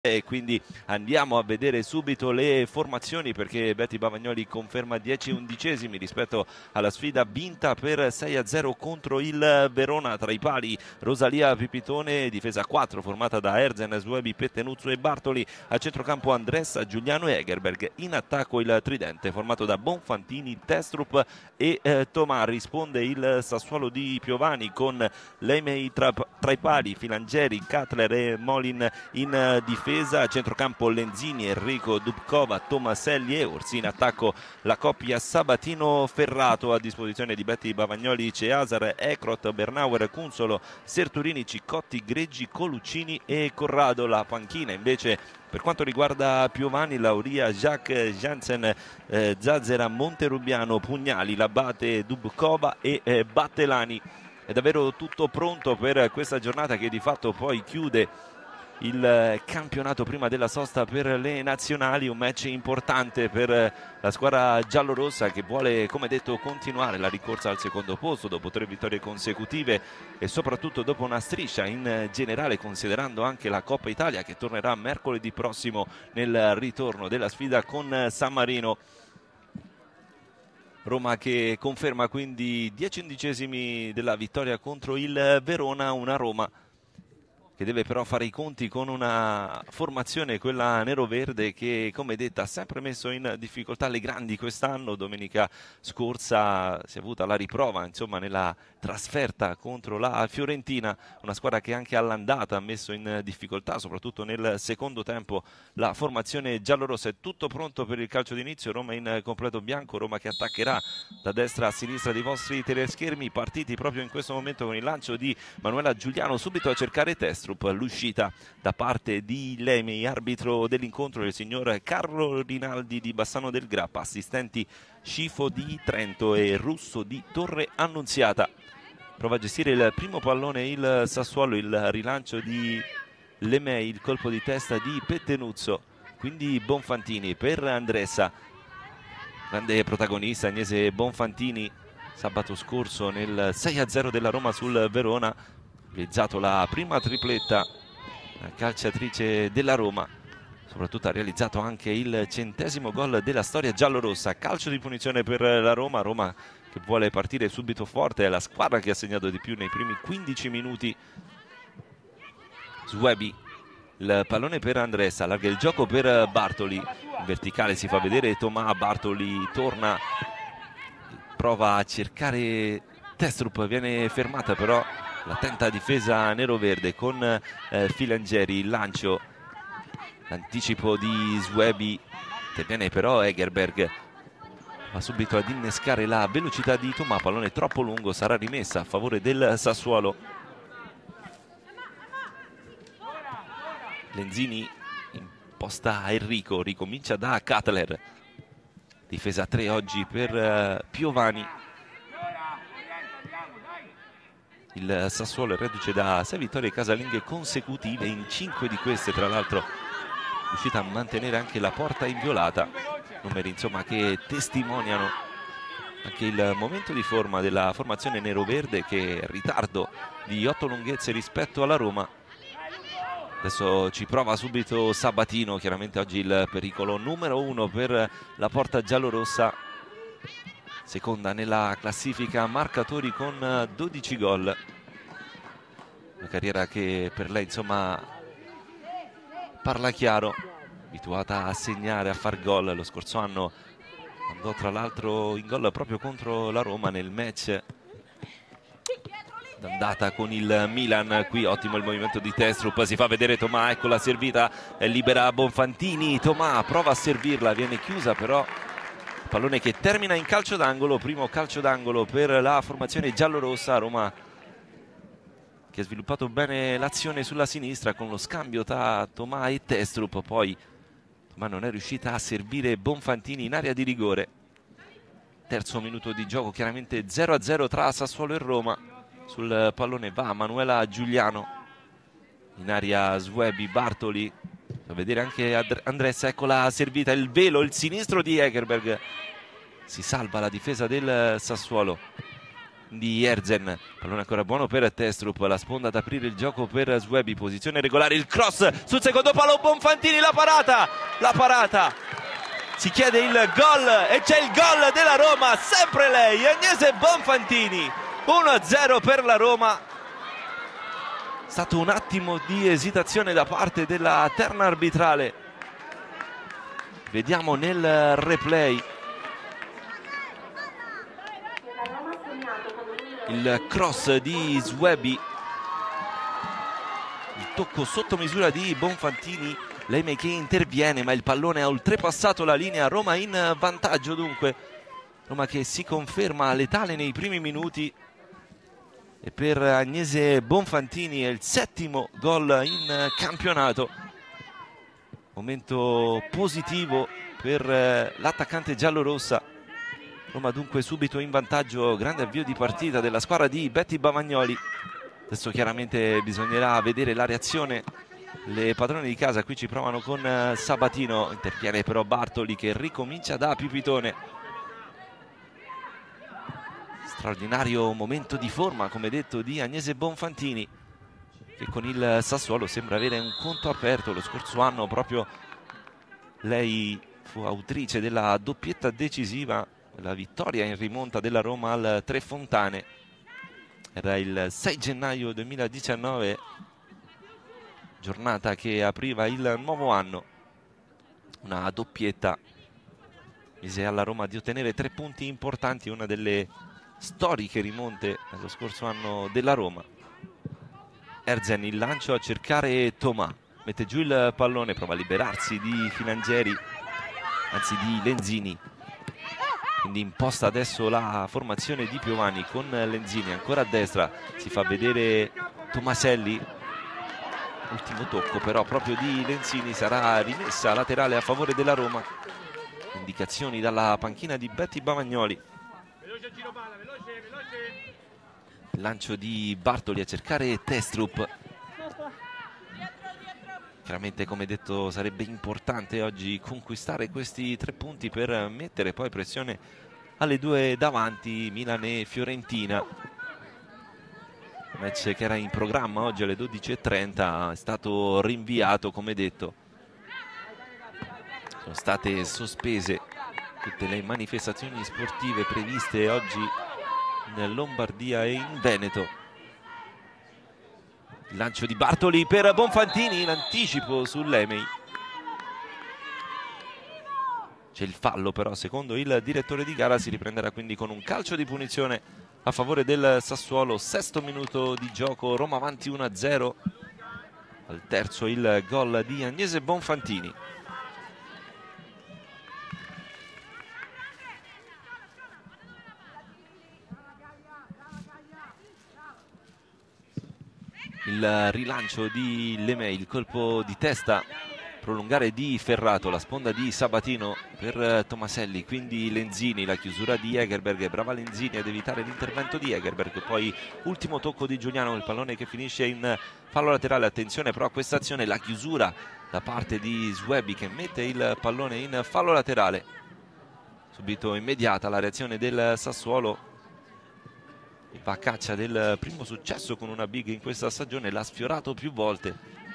E quindi andiamo a vedere subito le formazioni, perché Betty Bavagnoli conferma 10 undicesimi rispetto alla sfida vinta per 6-0 contro il Verona. Tra i pali Rosalia Pipitone, difesa 4 formata da Erzen, Suebi, Pettenuzzo e Bartoli. A centrocampo Andressa, Giuliano e Egerberg. In attacco il tridente formato da Bonfantini, Testrup e Tomà. Risponde il Sassuolo di Piovani con Leimei tra i pali, Filangeri, Cutler e Molin in difesa. A centrocampo Lenzini, Enrico Dubkova, Tomaselli e Orsi. In attacco la coppia Sabatino-Ferrato. A disposizione di Betty Bavagnoli Ceasar, Ekrot, Bernauer, Cunsolo, Serturini, Ciccotti, Greggi, Coluccini e Corrado. La panchina invece per quanto riguarda Piovani: Lauria, Jacques, Jansen, Zazzera, Monterubiano, Pugnali, Labate, Dubkova e Battelani. È davvero tutto pronto per questa giornata che di fatto poi chiude il campionato prima della sosta per le nazionali. Un match importante per la squadra giallorossa, che vuole, come detto, continuare la ricorsa al secondo posto dopo 3 vittorie consecutive e soprattutto dopo una striscia in generale, considerando anche la Coppa Italia che tornerà mercoledì prossimo nel ritorno della sfida con San Marino. Roma che conferma quindi 10 undicesimi della vittoria contro il Verona. Una Roma che deve però fare i conti con una formazione, quella nero-verde, che, come detto, ha sempre messo in difficoltà le grandi quest'anno. Domenica scorsa si è avuta la riprova, insomma, nella trasferta contro la Fiorentina, una squadra che anche all'andata ha messo in difficoltà, soprattutto nel secondo tempo, la formazione giallorossa. È tutto pronto per il calcio d'inizio. Roma in completo bianco, Roma che attaccherà da destra a sinistra dei vostri teleschermi, partiti proprio in questo momento con il lancio di Manuela Giuliano, subito a cercare Testrup. L'uscita da parte di Leimei, arbitro dell'incontro il signor Carlo Rinaldi di Bassano del Grappa, assistenti Scifo di Trento e Russo di Torre Annunziata. Prova a gestire il primo pallone il Sassuolo, il rilancio di Leimei, il colpo di testa di Pettenuzzo, quindi Bonfantini per Andressa. Grande protagonista Agnese Bonfantini sabato scorso nel 6-0 della Roma sul Verona, realizzato la prima tripletta, la calciatrice della Roma. Soprattutto ha realizzato anche il 100° gol della storia giallorossa. Calcio di punizione per la Roma. Roma che vuole partire subito forte, è la squadra che ha segnato di più nei primi 15 minuti. Suebi, il pallone per Andressa, allarga il gioco per Bartoli, in verticale si fa vedere Tomà. Bartoli torna, prova a cercare Testrup, viene fermata però l'attenta difesa nero-verde con Filangeri. Il lancio, l'anticipo di Suebi, interviene però Egerberg, va subito ad innescare la velocità di Tomà. Pallone troppo lungo, sarà rimessa a favore del Sassuolo. Lenzini imposta a Enrico, ricomincia da Cutler. Difesa 3 oggi per Piovani. Il Sassuolo è reduce da 6 vittorie casalinghe consecutive, in 5 di queste tra l'altro riuscita a mantenere anche la porta inviolata. Numeri insomma che testimoniano anche il momento di forma della formazione nero-verde, che è in ritardo di 8 lunghezze rispetto alla Roma. Adesso ci prova subito Sabatino, chiaramente oggi il pericolo numero 1 per la porta giallorossa, seconda nella classifica marcatori con 12 gol. Una carriera che per lei insomma parla chiaro, abituata a segnare, a far gol. Lo scorso anno andò tra l'altro in gol proprio contro la Roma nel match d'andata con il Milan. Qui ottimo il movimento di Testrup, si fa vedere Tomà, ecco la servita, è libera Bonfantini. Tomà prova a servirla, viene chiusa però, pallone che termina in calcio d'angolo. Primo calcio d'angolo per la formazione giallorossa. Roma che ha sviluppato bene l'azione sulla sinistra con lo scambio tra Tomà e Testrup, poi Tomà non è riuscita a servire Bonfantini in area di rigore. Terzo minuto di gioco, chiaramente 0-0 tra Sassuolo e Roma. Sul pallone va Manuela Giuliano, in area Suebi, Bartoli, a vedere anche Andressa, ecco la servita, il velo, il sinistro di Egerberg, si salva la difesa del Sassuolo. di Erzen, pallone ancora buono per Testrup, la sponda ad aprire il gioco per Swaby, posizione regolare, il cross sul secondo palo, Bonfantini, la parata, si chiede il gol e c'è il gol della Roma, sempre lei, Agnese Bonfantini, 1-0 per la Roma. È stato un attimo di esitazione da parte della terna arbitrale, vediamo nel replay il cross di Swaby, il tocco sotto misura di Bonfantini, Lemay che interviene ma il pallone ha oltrepassato la linea, Roma in vantaggio dunque, Roma che si conferma letale nei primi minuti e per Agnese Bonfantini è il 7° gol in campionato, momento positivo per l'attaccante giallorossa. Roma dunque subito in vantaggio, grande avvio di partita della squadra di Betty Bavagnoli. Adesso chiaramente bisognerà vedere la reazione. Le padrone di casa qui ci provano con Sabatino, interviene però Bartoli che ricomincia da Pipitone. Straordinario momento di forma, come detto, di Agnese Bonfantini, che con il Sassuolo sembra avere un conto aperto. Lo scorso anno proprio lei fu autrice della doppietta decisiva, la vittoria in rimonta della Roma al Tre Fontane. Era il 6 gennaio 2019, giornata che apriva il nuovo anno. Una doppietta mise alla Roma di ottenere 3 punti importanti, una delle storiche rimonte dello scorso anno della Roma. Erzen, il lancio a cercare Tomà, mette giù il pallone, prova a liberarsi di Filangieri, anzi di Lenzini. Quindi imposta adesso la formazione di Piovani con Lenzini ancora a destra, si fa vedere Tomaselli, ultimo tocco però proprio di Lenzini, sarà rimessa laterale a favore della Roma. Indicazioni dalla panchina di Betty Bavagnoli. Lancio di Bartoli a cercare Testrup. Chiaramente, come detto, sarebbe importante oggi conquistare questi 3 punti per mettere poi pressione alle due davanti, Milan e Fiorentina. Match che era in programma oggi alle 12:30 è stato rinviato, come detto. Sono state sospese tutte le manifestazioni sportive previste oggi in Lombardia e in Veneto. Il lancio di Bartoli per Bonfantini in anticipo su Lemay. C'è il fallo però, secondo il direttore di gara si riprenderà quindi con un calcio di punizione a favore del Sassuolo. 6° minuto di gioco, Roma avanti 1-0. Al terzo il gol di Agnese Bonfantini. Il rilancio di Lemay, il colpo di testa prolungare di Ferrato, la sponda di Sabatino per Tomaselli, quindi Lenzini, la chiusura di Egerberg, brava Lenzini ad evitare l'intervento di Egerberg, poi ultimo tocco di Giuliano, il pallone che finisce in fallo laterale. Attenzione però a questa azione, la chiusura da parte di Swaby che mette il pallone in fallo laterale. Subito immediata la reazione del Sassuolo, va a caccia del primo successo con una big in questa stagione, l'ha sfiorato più volte.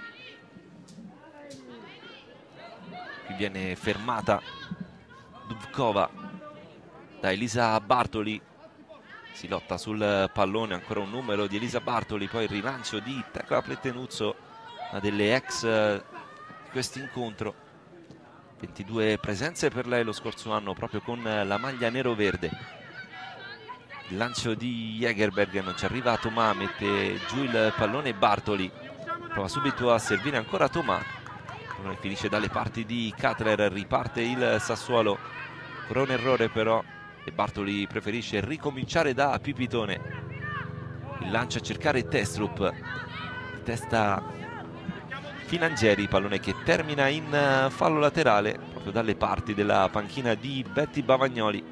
Qui viene fermata Dubkova da Elisa Bartoli, si lotta sul pallone, ancora un numero di Elisa Bartoli, poi il rilancio di Tecla Plettenuzzo, una delle ex di questo incontro. 22 presenze per lei lo scorso anno proprio con la maglia nero-verde. Il lancio di Egerberg, non ci arriva Tomà, mette giù il pallone Bartoli, prova subito a servire ancora Tomà, non finisce dalle parti di Cutler, riparte il Sassuolo, ancora un errore però e Bartoli preferisce ricominciare da Pipitone. Il lancio a cercare Testrup, testa Filangieri, pallone che termina in fallo laterale proprio dalle parti della panchina di Betty Bavagnoli.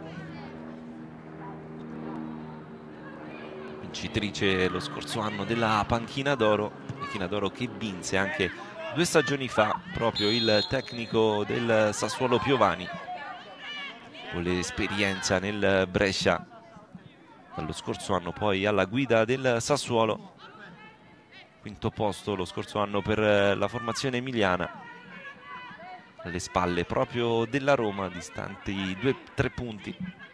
Vincitrice lo scorso anno della panchina d'oro che vinse anche 2 stagioni fa proprio il tecnico del Sassuolo Piovani, con l'esperienza nel Brescia dallo scorso anno poi alla guida del Sassuolo, quinto posto lo scorso anno per la formazione emiliana, alle spalle proprio della Roma, distanti 2-3 punti.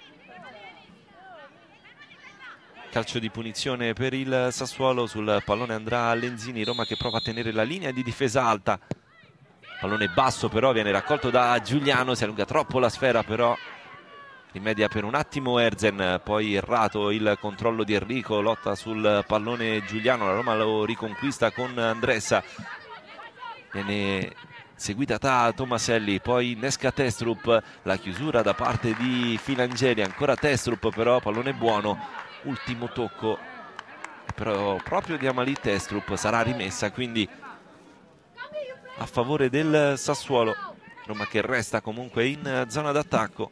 Calcio di punizione per il Sassuolo, sul pallone andrà Lenzini, Roma che prova a tenere la linea di difesa alta, pallone basso però viene raccolto da Giuliano, si allunga troppo la sfera, però rimedia per un attimo Erzen, poi errato il controllo di Enrico, lotta sul pallone Giuliano, la Roma lo riconquista con Andressa, viene seguita da Tomaselli, poi innesca Testrup, la chiusura da parte di Filangeli, ancora Testrup però, pallone buono, ultimo tocco però proprio di Amalì Testrup, sarà rimessa quindi a favore del Sassuolo, Roma che resta comunque in zona d'attacco.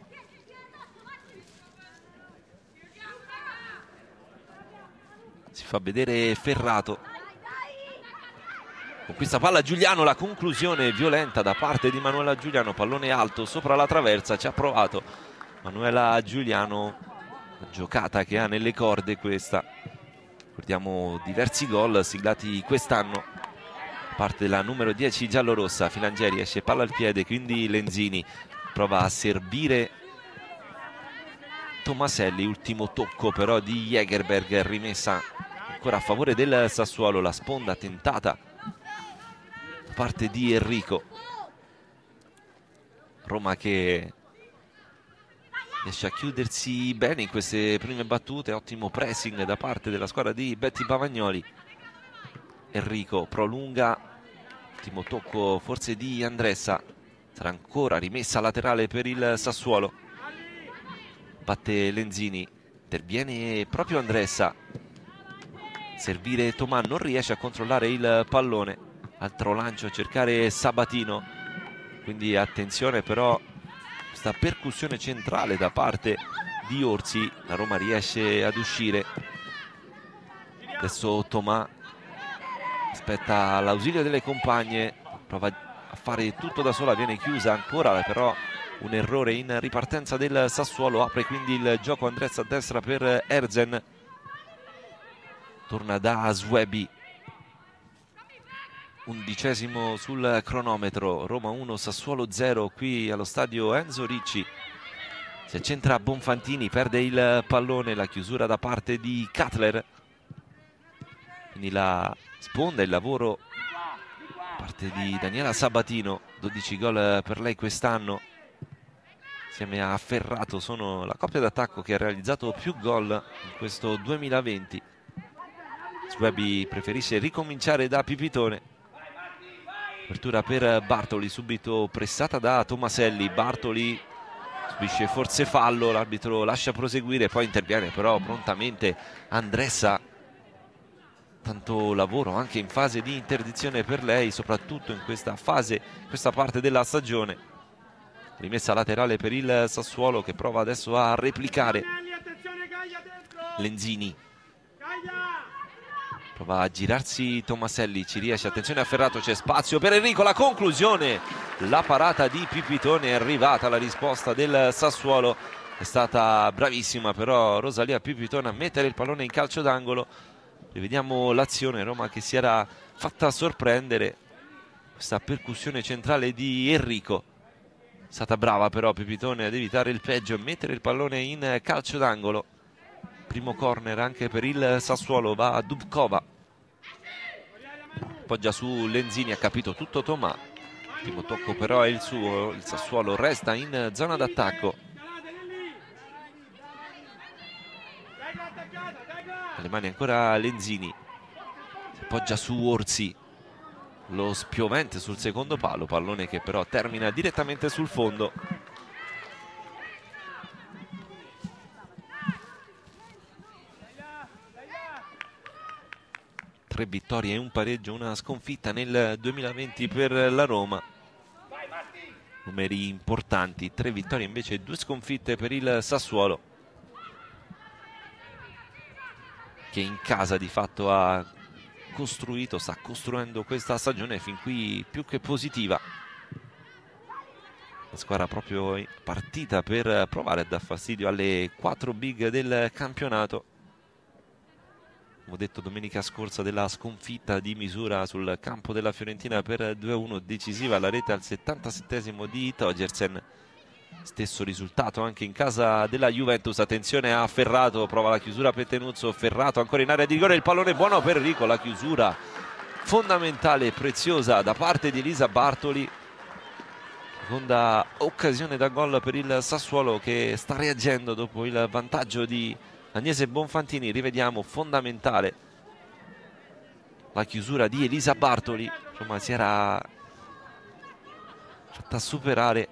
Si fa vedere Ferrato, con questa palla Giuliano, la conclusione violenta da parte di Manuela Giuliano, pallone alto sopra la traversa, ci ha provato Manuela Giuliano, una giocata che ha nelle corde questa, ricordiamo diversi gol siglati quest'anno, parte della numero 10 giallorossa. Filangeri esce palla al piede, quindi Lenzini prova a servire Tomaselli, ultimo tocco però di Jägerberg, rimessa ancora a favore del Sassuolo, la sponda tentata da parte di Enrico. Roma che riesce a chiudersi bene in queste prime battute, ottimo pressing da parte della squadra di Betty Bavagnoli. Enrico prolunga, ultimo tocco forse di Andressa, sarà ancora rimessa laterale per il Sassuolo, batte Lenzini, interviene proprio Andressa, servire Tomà, non riesce a controllare il pallone, altro lancio a cercare Sabatino, quindi attenzione però questa percussione centrale da parte di Orsi, la Roma riesce ad uscire, adesso Tomà aspetta l'ausilio delle compagne, prova a fare tutto da sola, viene chiusa ancora però un errore in ripartenza del Sassuolo, apre quindi il gioco Andressa a destra per Erzen, torna da Swebi, 11° sul cronometro, Roma 1 Sassuolo 0 qui allo stadio Enzo Ricci. Si accentra Bonfantini, perde il pallone, la chiusura da parte di Cutler, quindi la sponda, il lavoro da parte di Daniela Sabatino, 12 gol per lei quest'anno, insieme a Ferrato sono la coppia d'attacco che ha realizzato più gol in questo 2020. Swebi preferisce ricominciare da Pipitone, apertura per Bartoli, subito pressata da Tomaselli, Bartoli subisce forse fallo, l'arbitro lascia proseguire, poi interviene però prontamente Andressa, tanto lavoro anche in fase di interdizione per lei, soprattutto in questa fase, questa parte della stagione. Rimessa laterale per il Sassuolo che prova adesso a replicare. Lenzini prova a girarsi Tomaselli, ci riesce, attenzione a Ferrato, c'è spazio per Enrico, la conclusione, la parata di Pipitone, è arrivata la risposta del Sassuolo, è stata bravissima però Rosalia Pipitone a mettere il pallone in calcio d'angolo. Rivediamo l'azione, Roma che si era fatta sorprendere, questa percussione centrale di Enrico, è stata brava però Pipitone ad evitare il peggio e mettere il pallone in calcio d'angolo. Primo corner anche per il Sassuolo, va a Dubkova, poggia su Lenzini, ha capito tutto Tomà, il primo tocco però è il suo, il Sassuolo resta in zona d'attacco. Alle mani ancora Lenzini, si appoggia su Orsi, lo spiovente sul secondo palo, pallone che però termina direttamente sul fondo. Tre vittorie e un pareggio, una sconfitta nel 2020 per la Roma, numeri importanti, 3 vittorie invece e 2 sconfitte per il Sassuolo, che in casa di fatto ha costruito, sta costruendo questa stagione fin qui più che positiva. La squadra proprio partita per provare a dar fastidio alle 4 big del campionato. Come ho detto domenica scorsa, della sconfitta di misura sul campo della Fiorentina per 2-1, decisiva la rete al 77esimo di Togersen. Stesso risultato anche in casa della Juventus. Attenzione a Ferrato, prova la chiusura Pettenuzzo, Ferrato ancora in area di rigore, il pallone buono per Rico, la chiusura fondamentale e preziosa da parte di Elisa Bartoli. Seconda occasione da gol per il Sassuolo, che sta reagendo dopo il vantaggio di Agnese Bonfantini. Rivediamo, fondamentale la chiusura di Elisa Bartoli. Insomma, si era fatta superare.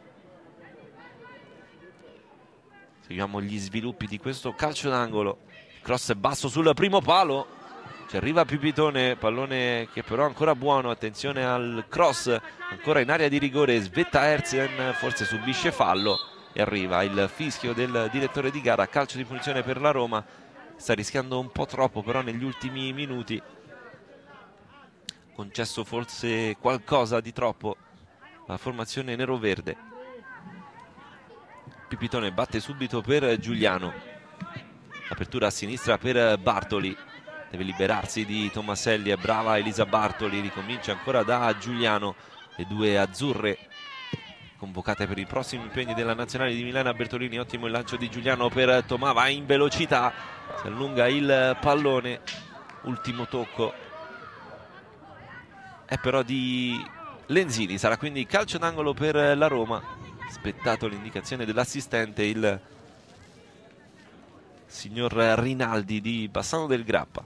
Seguiamo gli sviluppi di questo calcio d'angolo. Cross basso sul primo palo, ci arriva Pipitone, pallone che però è ancora buono. Attenzione al cross, ancora in area di rigore, svetta Erzen, forse subisce fallo e arriva il fischio del direttore di gara. Calcio di punizione per la Roma, sta rischiando un po' troppo però negli ultimi minuti, concesso forse qualcosa di troppo la formazione neroverde. Pipitone batte subito per Giuliano, apertura a sinistra per Bartoli, deve liberarsi di Tomaselli, è brava Elisa Bartoli, ricomincia ancora da Giuliano. Le due azzurre convocate per i prossimi impegni della nazionale di Milena. Bertolini, ottimo il lancio di Giuliano per Tomà, va in velocità, si allunga il pallone, ultimo tocco è però di Lenzini, sarà quindi calcio d'angolo per la Roma. Aspettato l'indicazione dell'assistente, il signor Rinaldi di Bassano del Grappa.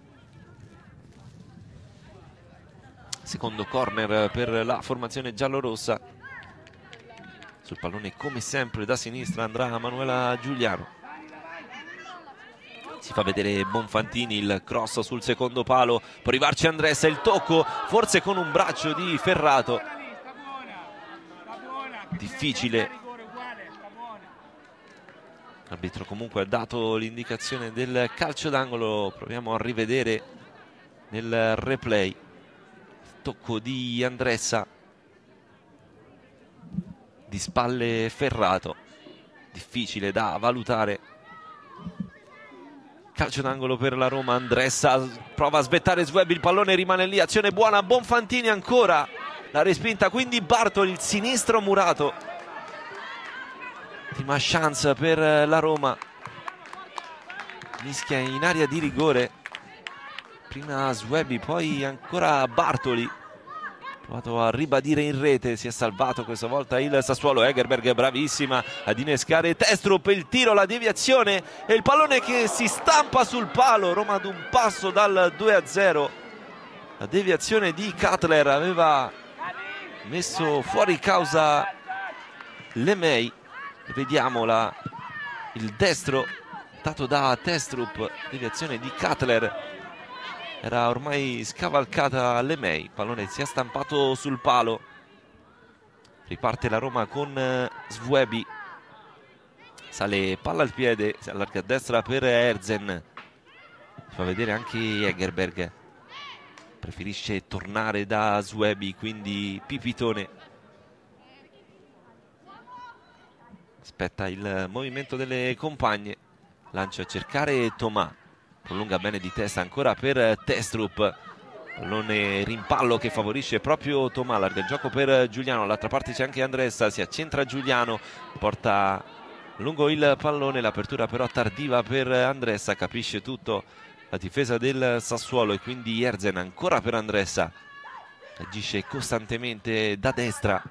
Secondo corner per la formazione giallorossa. Sul pallone come sempre da sinistra andrà Manuela Giuliano. Si fa vedere Bonfantini, il cross sul secondo palo, può arrivarci Andressa, il tocco forse con un braccio di Ferrato. Difficile. L'arbitro comunque ha dato l'indicazione del calcio d'angolo. Proviamo a rivedere nel replay. Tocco di Andressa, di spalle Ferrato, difficile da valutare. Calcio d'angolo per la Roma. Andressa prova a svettare Sweby, il pallone rimane lì, azione buona. Bonfantini ancora, la respinta quindi Bartoli, il sinistro murato. Ultima chance per la Roma, mischia in area di rigore, prima Sweby poi ancora Bartoli, provato a ribadire in rete, si è salvato questa volta il Sassuolo. Egerberg bravissima ad innescare Testrup, il tiro, la deviazione e il pallone che si stampa sul palo. Roma ad un passo dal 2-0. La deviazione di Cutler aveva messo fuori causa Lemay. Vediamo il destro dato da Testrup, deviazione di Cutler. Era ormai scavalcata Lemay, il pallone si è stampato sul palo. Riparte la Roma con Sweby, sale palla al piede, si allarga a destra per Erzen. Si fa vedere anche Egerberg, preferisce tornare da Sweby, quindi Pipitone aspetta il movimento delle compagne, lancia a cercare Tomà, prolunga bene di testa ancora per Testrup, pallone rimpallo che favorisce proprio Tomà, larga il gioco per Giuliano, all'altra parte c'è anche Andressa, si accentra Giuliano, porta lungo il pallone, l'apertura però tardiva per Andressa, capisce tutto la difesa del Sassuolo e quindi Erzen ancora per Andressa, agisce costantemente da destra.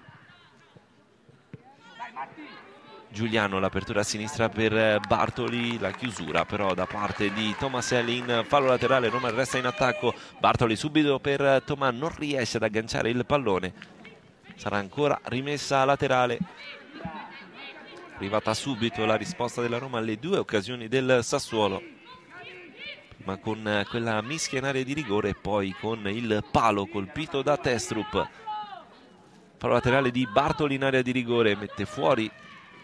Giuliano, l'apertura a sinistra per Bartoli, la chiusura però da parte di Tomaselli in fallo laterale. Roma resta in attacco, Bartoli subito per Tomà, non riesce ad agganciare il pallone, sarà ancora rimessa laterale. Arrivata subito la risposta della Roma alle due occasioni del Sassuolo, ma con quella mischia in area di rigore e poi con il palo colpito da Testrup. Fallo laterale di Bartoli in area di rigore, mette fuori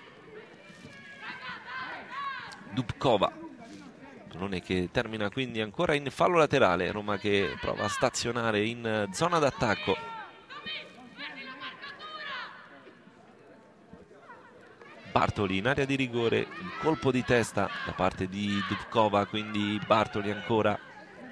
Dubkova, pallone che termina quindi ancora in fallo laterale. Roma che prova a stazionare in zona d'attacco. Bartoli in area di rigore, il colpo di testa da parte di Dubkova, quindi Bartoli ancora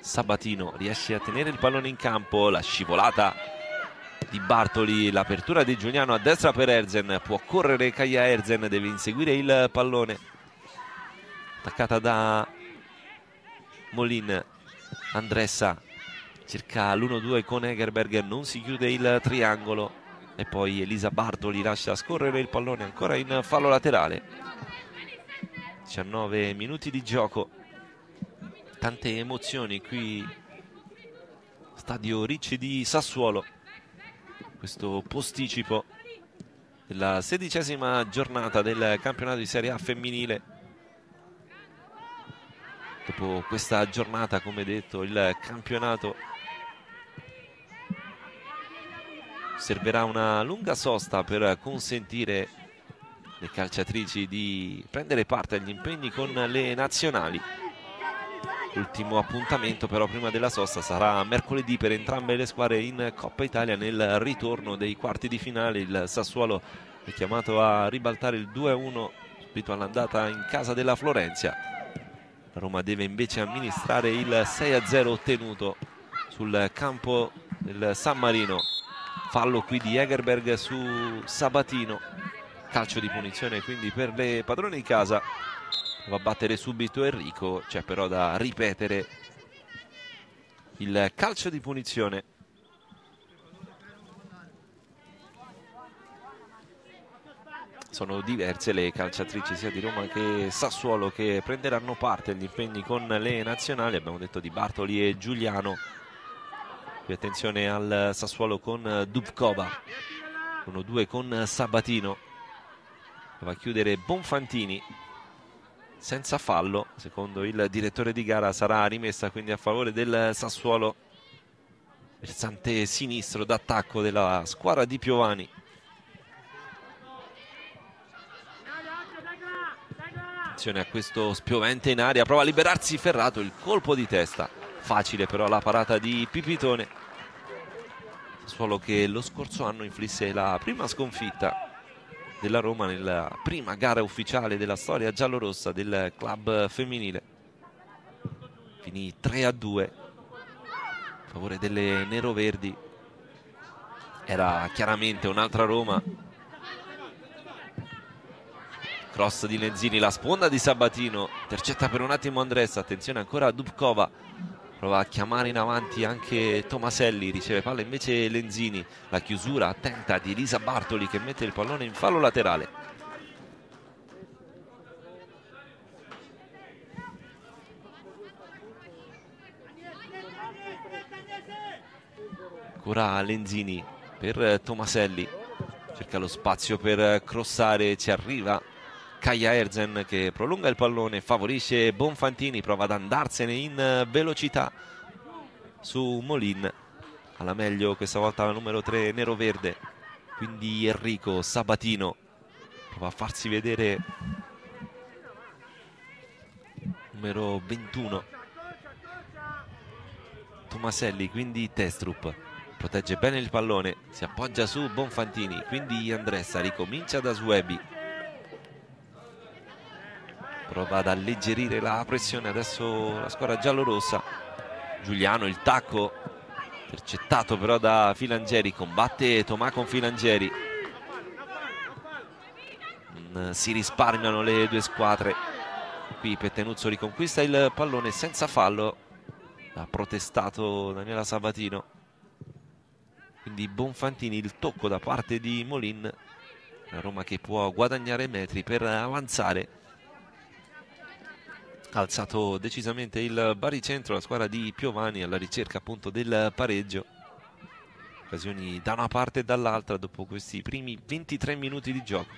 Sabatino riesce a tenere il pallone in campo, la scivolata di Bartoli, l'apertura di Giuliano a destra per Erzen, può correre Kaja Erzen, deve inseguire il pallone, attaccata da Molin. Andressa cerca l'1-2 con Egerberg, non si chiude il triangolo e poi Elisa Bartoli lascia scorrere il pallone ancora in fallo laterale. 19 minuti di gioco, tante emozioni qui, stadio Ricci di Sassuolo, questo posticipo della 16ª giornata del campionato di Serie A femminile. Dopo questa giornata, come detto, il campionato servirà una lunga sosta per consentire alle calciatrici di prendere parte agli impegni con le nazionali. L'ultimo appuntamento però prima della sosta sarà mercoledì per entrambe le squadre in Coppa Italia nel ritorno dei quarti di finale. Il Sassuolo è chiamato a ribaltare il 2-1 subito all'andata in casa della Florentia. La Roma deve invece amministrare il 6-0 ottenuto sul campo del San Marino. Fallo qui di Egerberg su Sabatino, calcio di punizione quindi per le padrone di casa. Va a battere subito Enrico, c'è però da ripetere il calcio di punizione. Sono diverse le calciatrici sia di Roma che Sassuolo che prenderanno parte agli impegni con le nazionali. Abbiamo detto di Bartoli e Giuliano. Qui attenzione al Sassuolo con Dubkova, 1-2 con Sabatino. Va a chiudere Bonfantini senza fallo, secondo il direttore di gara sarà rimessa quindi a favore del Sassuolo, versante sinistro d'attacco della squadra di Piovani. Attenzione a questo spiovente in aria, prova a liberarsi Ferrato, il colpo di testa, facile però la parata di Pipitone. Sassuolo che lo scorso anno inflisse la prima sconfitta della Roma nella prima gara ufficiale della storia giallorossa del club femminile. Finì 3-2 a favore delle neroverdi. Era chiaramente un'altra Roma. Cross di Lenzini, la sponda di Sabatino, intercetta per un attimo Andressa, attenzione ancora a Dubkova, prova a chiamare in avanti anche Tomaselli, riceve palla invece Lenzini, la chiusura attenta di Elisa Bartoli che mette il pallone in fallo laterale. Ancora Lenzini per Tomaselli, cerca lo spazio per crossare, ci arriva Kaja Erzen che prolunga il pallone, favorisce Bonfantini, prova ad andarsene in velocità su Molin. Alla meglio questa volta la numero 3 neroverde, quindi Enrico. Sabatino prova a farsi vedere, numero 21 Tomaselli, quindi Testrup protegge bene il pallone, si appoggia su Bonfantini, quindi Andressa ricomincia da Suebi, prova ad alleggerire la pressione adesso la squadra giallorossa. Giuliano, il tacco intercettato però da Filangieri, combatte Tomà con Filangieri, si risparmiano le due squadre. Qui Pettenuzzo riconquista il pallone senza fallo, ha protestato Daniela Sabatino, quindi Bonfantini, il tocco da parte di Molin, la Roma che può guadagnare metri per avanzare. Ha alzato decisamente il baricentro la squadra di Piovani alla ricerca appunto del pareggio. Occasioni da una parte e dall'altra dopo questi primi 23 minuti di gioco.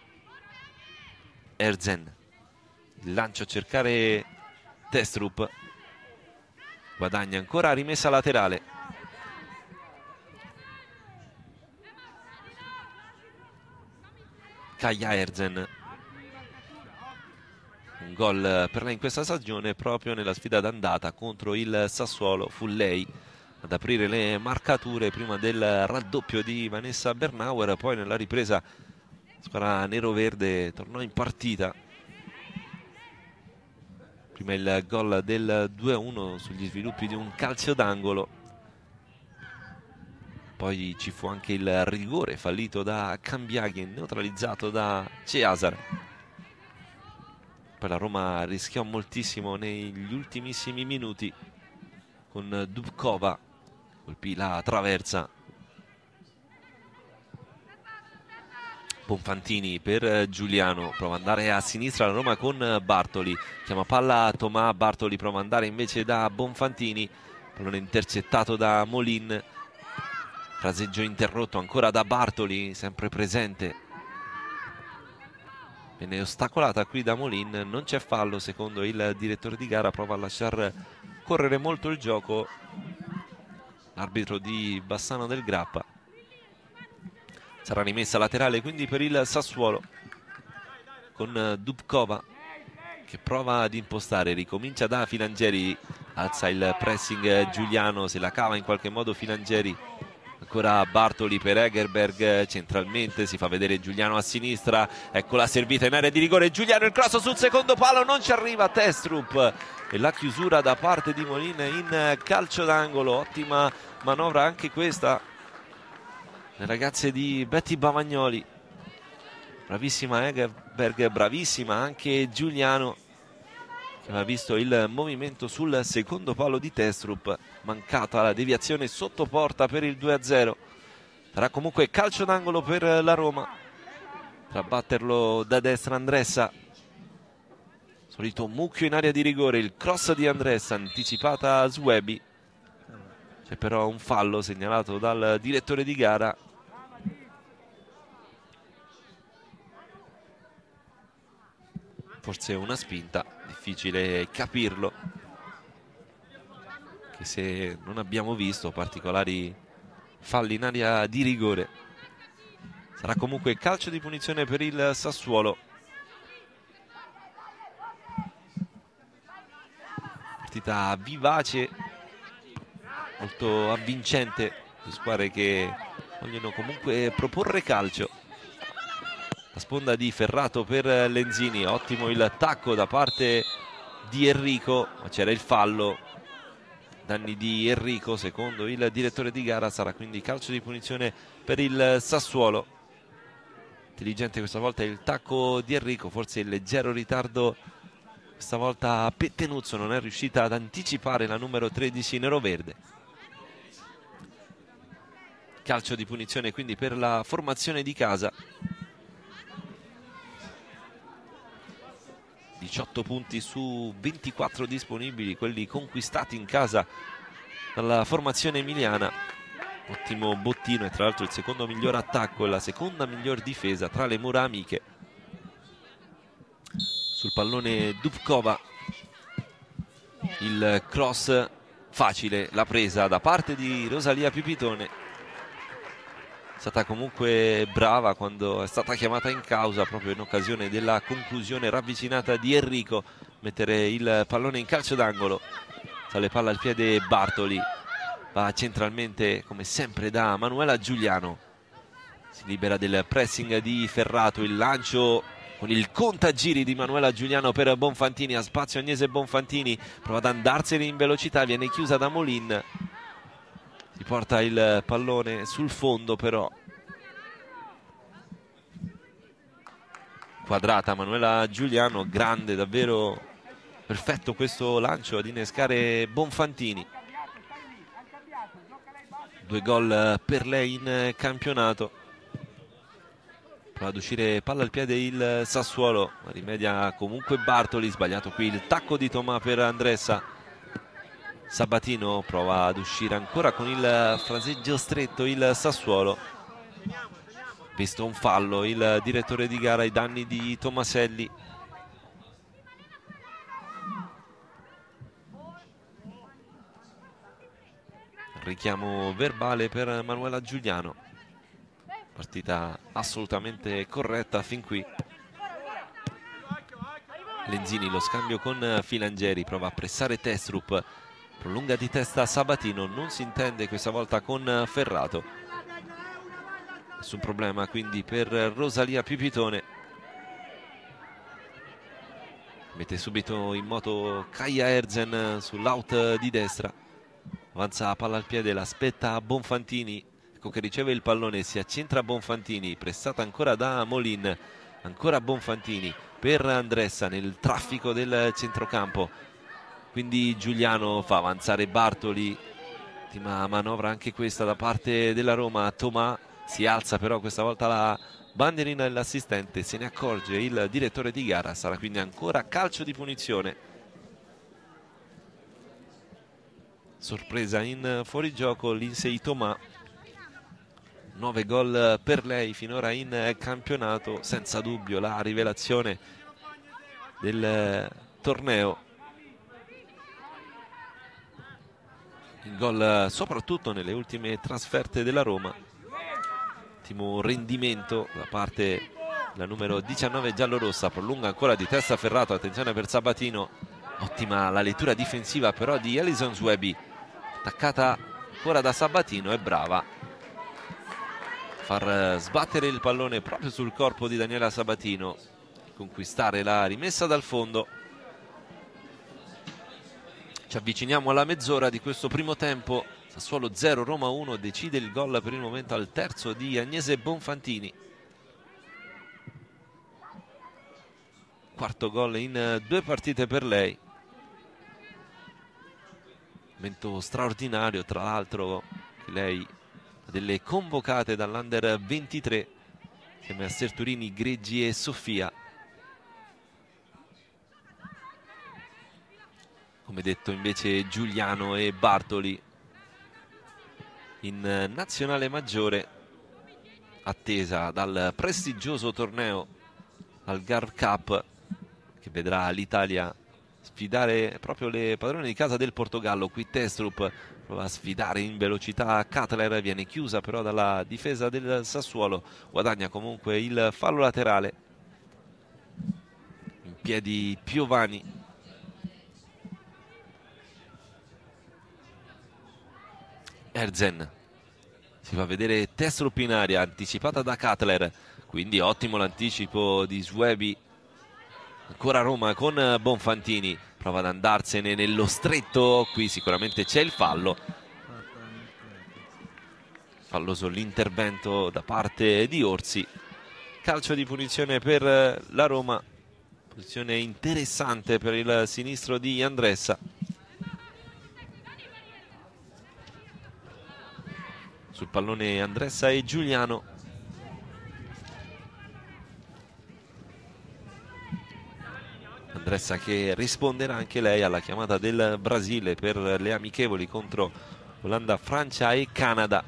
Erzen, il lancio a cercare Testrup, guadagna ancora rimessa laterale. Kaja Erzen, un gol per lei in questa stagione proprio nella sfida d'andata contro il Sassuolo. Fu lei ad aprire le marcature prima del raddoppio di Vanessa Bernauer, poi nella ripresa la squadra neroverde tornò in partita Prima il gol del 2-1 sugli sviluppi di un calcio d'angolo, poi ci fu anche il rigore fallito da Cambiaghi, neutralizzato da Ceasar. Poi la Roma rischiò moltissimo negli ultimissimi minuti con Dubkova, colpì la traversa. Bonfantini per Giuliano, prova ad andare a sinistra la Roma con Bartoli, chiama palla Tomà, Bartoli prova ad andare invece da Bonfantini, pallone intercettato da Molin, fraseggio interrotto ancora da Bartoli, sempre presente, viene ostacolata qui da Molin, non c'è fallo secondo il direttore di gara, prova a lasciar correre molto il gioco l'arbitro di Bassano del Grappa. Sarà rimessa laterale quindi per il Sassuolo con Dubkova che prova ad impostare, ricomincia da Filangieri, alza il pressing Giuliano, se la cava in qualche modo Filangieri, ancora Bartoli per Egerberg, centralmente si fa vedere Giuliano a sinistra, ecco la servita in area di rigore, Giuliano il cross sul secondo palo, non ci arriva Testrup e la chiusura da parte di Molina in calcio d'angolo. Ottima manovra anche questa, le ragazze di Betty Bavagnoli, bravissima Egerberg, bravissima anche Giuliano che aveva visto il movimento sul secondo palo di Testrup, mancata la deviazione sotto porta per il 2-0. Sarà comunque calcio d'angolo per la Roma, tra batterlo da destra Andressa, solito mucchio in area di rigore, il cross di Andressa anticipata a Swebi, c'è però un fallo segnalato dal direttore di gara. Forse una spinta, difficile capirlo, che se non abbiamo visto particolari falli in area di rigore. Sarà comunque calcio di punizione per il Sassuolo. Partita vivace, molto avvincente, due squadre che vogliono comunque proporre calcio. La sponda di Ferrato per Lenzini, ottimo il tacco da parte di Enrico, ma c'era il fallo, danni di Enrico secondo il direttore di gara. Sarà quindi calcio di punizione per il Sassuolo. Intelligente questa volta il tacco di Enrico, forse il leggero ritardo questa volta Pettenuzzo non è riuscita ad anticipare la numero 13 neroverde. Calcio di punizione quindi per la formazione di casa. 18 punti su 24 disponibili, quelli conquistati in casa dalla formazione emiliana. Ottimo bottino e tra l'altro il secondo miglior attacco e la seconda miglior difesa tra le mura amiche. Sul pallone Dubkova, il cross facile, la presa da parte di Rosalia Pipitone. È stata comunque brava quando è stata chiamata in causa proprio in occasione della conclusione ravvicinata di Enrico, mettere il pallone in calcio d'angolo. Sale palla al piede Bartoli, va centralmente come sempre da Manuela Giuliano, si libera del pressing di Ferrato, il lancio con il contagiri di Manuela Giuliano per Bonfantini, a spazio Agnese Bonfantini, prova ad andarsene in velocità, viene chiusa da Molin. Si porta il pallone sul fondo però. Quadrata Manuela Giuliano, grande, davvero perfetto questo lancio ad innescare Bonfantini. 2 gol per lei in campionato. Prova ad uscire palla al piede il Sassuolo, rimedia comunque Bartoli, sbagliato qui il tacco di Tomà per Andressa. Sabatino prova ad uscire ancora con il fraseggio stretto il Sassuolo. Visto un fallo il direttore di gara ai danni di Tomaselli. Richiamo verbale per Manuela Giuliano. Partita assolutamente corretta fin qui. Lenzini, lo scambio con Filangieri, prova a pressare Testrup, prolunga di testa Sabatino, non si intende questa volta con Ferrato. Nessun problema quindi per Rosalia Pipitone. Mette subito in moto Kaja Erzen sull'out di destra. Avanza la palla al piede, l'aspetta Bonfantini. Ecco che riceve il pallone, si accentra Bonfantini, pressata ancora da Molin. Ancora Bonfantini per Andressa nel traffico del centrocampo. Quindi Giuliano fa avanzare Bartoli. Ultima manovra anche questa da parte della Roma. Tomà si alza però questa volta la bandierina dell'assistente, se ne accorge il direttore di gara. Sarà quindi ancora calcio di punizione. Sorpresa in fuorigioco Lindsay Tomà. 9 gol per lei finora in campionato, senza dubbio la rivelazione del torneo. Il gol soprattutto nelle ultime trasferte della Roma. Ottimo rendimento da parte della numero 19 giallorossa. Prolunga ancora di testa Ferrato, attenzione per Sabatino. Ottima la lettura difensiva però di Alison Swaby, attaccata ancora da Sabatino, è brava far sbattere il pallone proprio sul corpo di Daniela Sabatino, conquistare la rimessa dal fondo. Ci avviciniamo alla mezz'ora di questo primo tempo. Sassuolo 0, Roma 1. Decide il gol per il momento al terzo di Agnese Bonfantini. Quarto gol in 2 partite per lei. Momento straordinario, tra l'altro, che lei ha delle convocate dall'Under 23 insieme a Serturini, Greggi e Sofia. Come detto invece Giuliano e Bartoli in nazionale maggiore, attesa dal prestigioso torneo Algarve Cup, che vedrà l'Italia sfidare proprio le padrone di casa del Portogallo. Qui Testrup prova a sfidare in velocità Cutler, viene chiusa però dalla difesa del Sassuolo, guadagna comunque il fallo laterale. In piedi Piovani. Erzen si fa vedere Testrup in aria, anticipata da Cutler, quindi ottimo l'anticipo di Swaby. Ancora Roma con Bonfantini, prova ad andarsene nello stretto, qui sicuramente c'è il fallo. Falloso l'intervento da parte di Orsi. Calcio di punizione per la Roma, posizione interessante per il sinistro di Andressa. Sul pallone Andressa e Giuliano. Andressa che risponderà anche lei alla chiamata del Brasile per le amichevoli contro Olanda, Francia e Canada.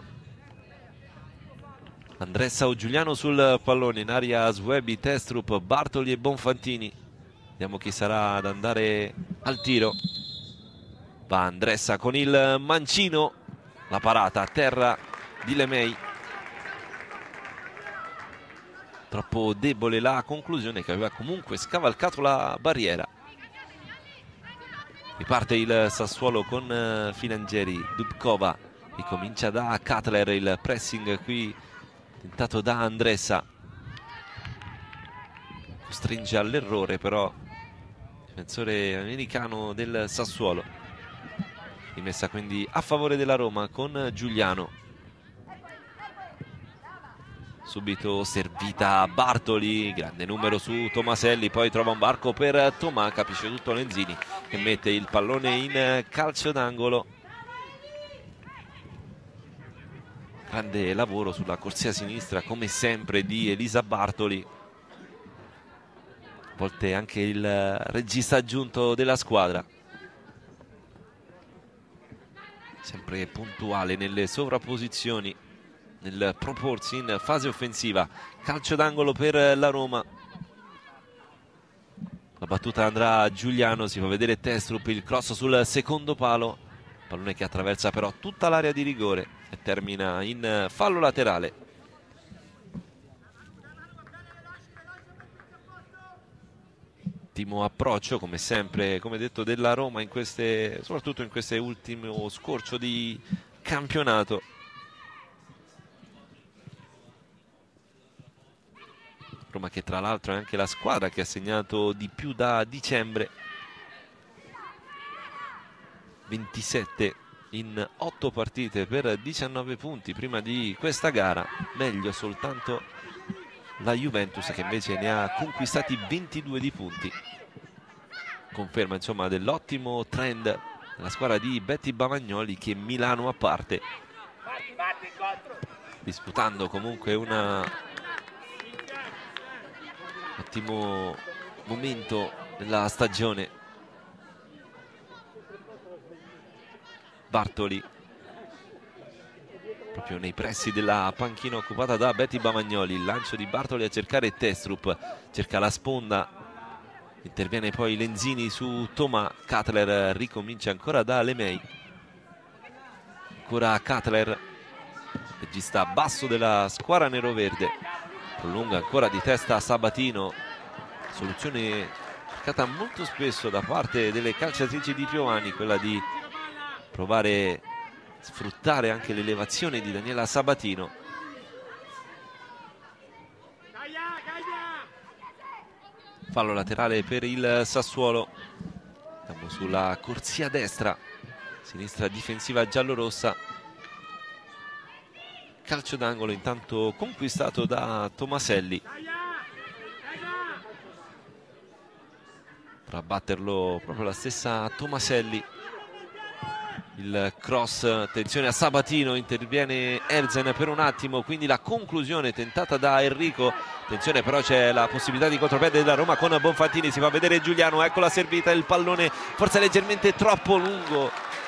Andressa o Giuliano sul pallone, in aria Swaby, Testrup, Bartoli e Bonfantini. Vediamo chi sarà ad andare al tiro. Va Andressa con il mancino, la parata a terra di Lemay. Troppo debole la conclusione, che aveva comunque scavalcato la barriera. Riparte il Sassuolo con Filangieri, Dubkova, ricomincia da Cutler, il pressing qui tentato da Andressa. Costringe all'errore però il difensore americano del Sassuolo. Rimessa quindi a favore della Roma con Giuliano. Subito servita Bartoli, grande numero su Tomaselli, poi trova un varco per Tomà, capisce tutto Lenzini che mette il pallone in calcio d'angolo. Grande lavoro sulla corsia sinistra come sempre di Elisa Bartoli, a volte anche il regista aggiunto della squadra, sempre puntuale nelle sovrapposizioni, nel proporsi in fase offensiva. Calcio d'angolo per la Roma. La battuta andrà a Giuliano, si fa vedere Testrup, il cross sul secondo palo, pallone che attraversa però tutta l'area di rigore e termina in fallo laterale. Ottimo approccio come sempre, come detto, della Roma in queste, soprattutto in queste ultime scorcio di campionato. Roma che tra l'altro è anche la squadra che ha segnato di più da dicembre, 27 in 8 partite per 19 punti prima di questa gara. Meglio soltanto la Juventus che invece ne ha conquistati 22 di punti. Conferma insomma dell'ottimo trend della squadra di Betty Bavagnoli, che Milano a parte, disputando comunque un ottimo momento della stagione. Bartoli proprio nei pressi della panchina occupata da Betty Bavagnoli. Il lancio di Bartoli a cercare Testrup, cerca la sponda, interviene poi Lenzini su Tomà. Cutler ricomincia ancora da Lemay, ancora Cutler, regista basso della squadra neroverde, prolunga ancora di testa Sabatino, soluzione cercata molto spesso da parte delle calciatrici di Piovani, quella di provare a sfruttare anche l'elevazione di Daniela Sabatino. Fallo laterale per il Sassuolo. Siamo sulla corsia destra, sinistra difensiva giallorossa. Calcio d'angolo intanto conquistato da Tomaselli. Potrà batterlo proprio la stessa Tomaselli. Il cross, attenzione a Sabatino, interviene Erzen per un attimo, quindi la conclusione tentata da Enrico. Attenzione però, c'è la possibilità di contropiede della Roma con Bonfantini, si fa vedere Giuliano, ecco la servita, il pallone forse leggermente troppo lungo.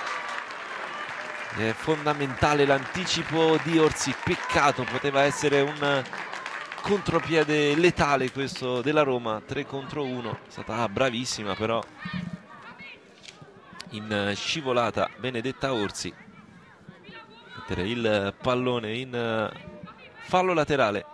È fondamentale l'anticipo di Orsi, peccato, poteva essere un contropiede letale questo della Roma. 3 contro 1, è stata bravissima però in scivolata Benedetta Orsi mettere il pallone in fallo laterale.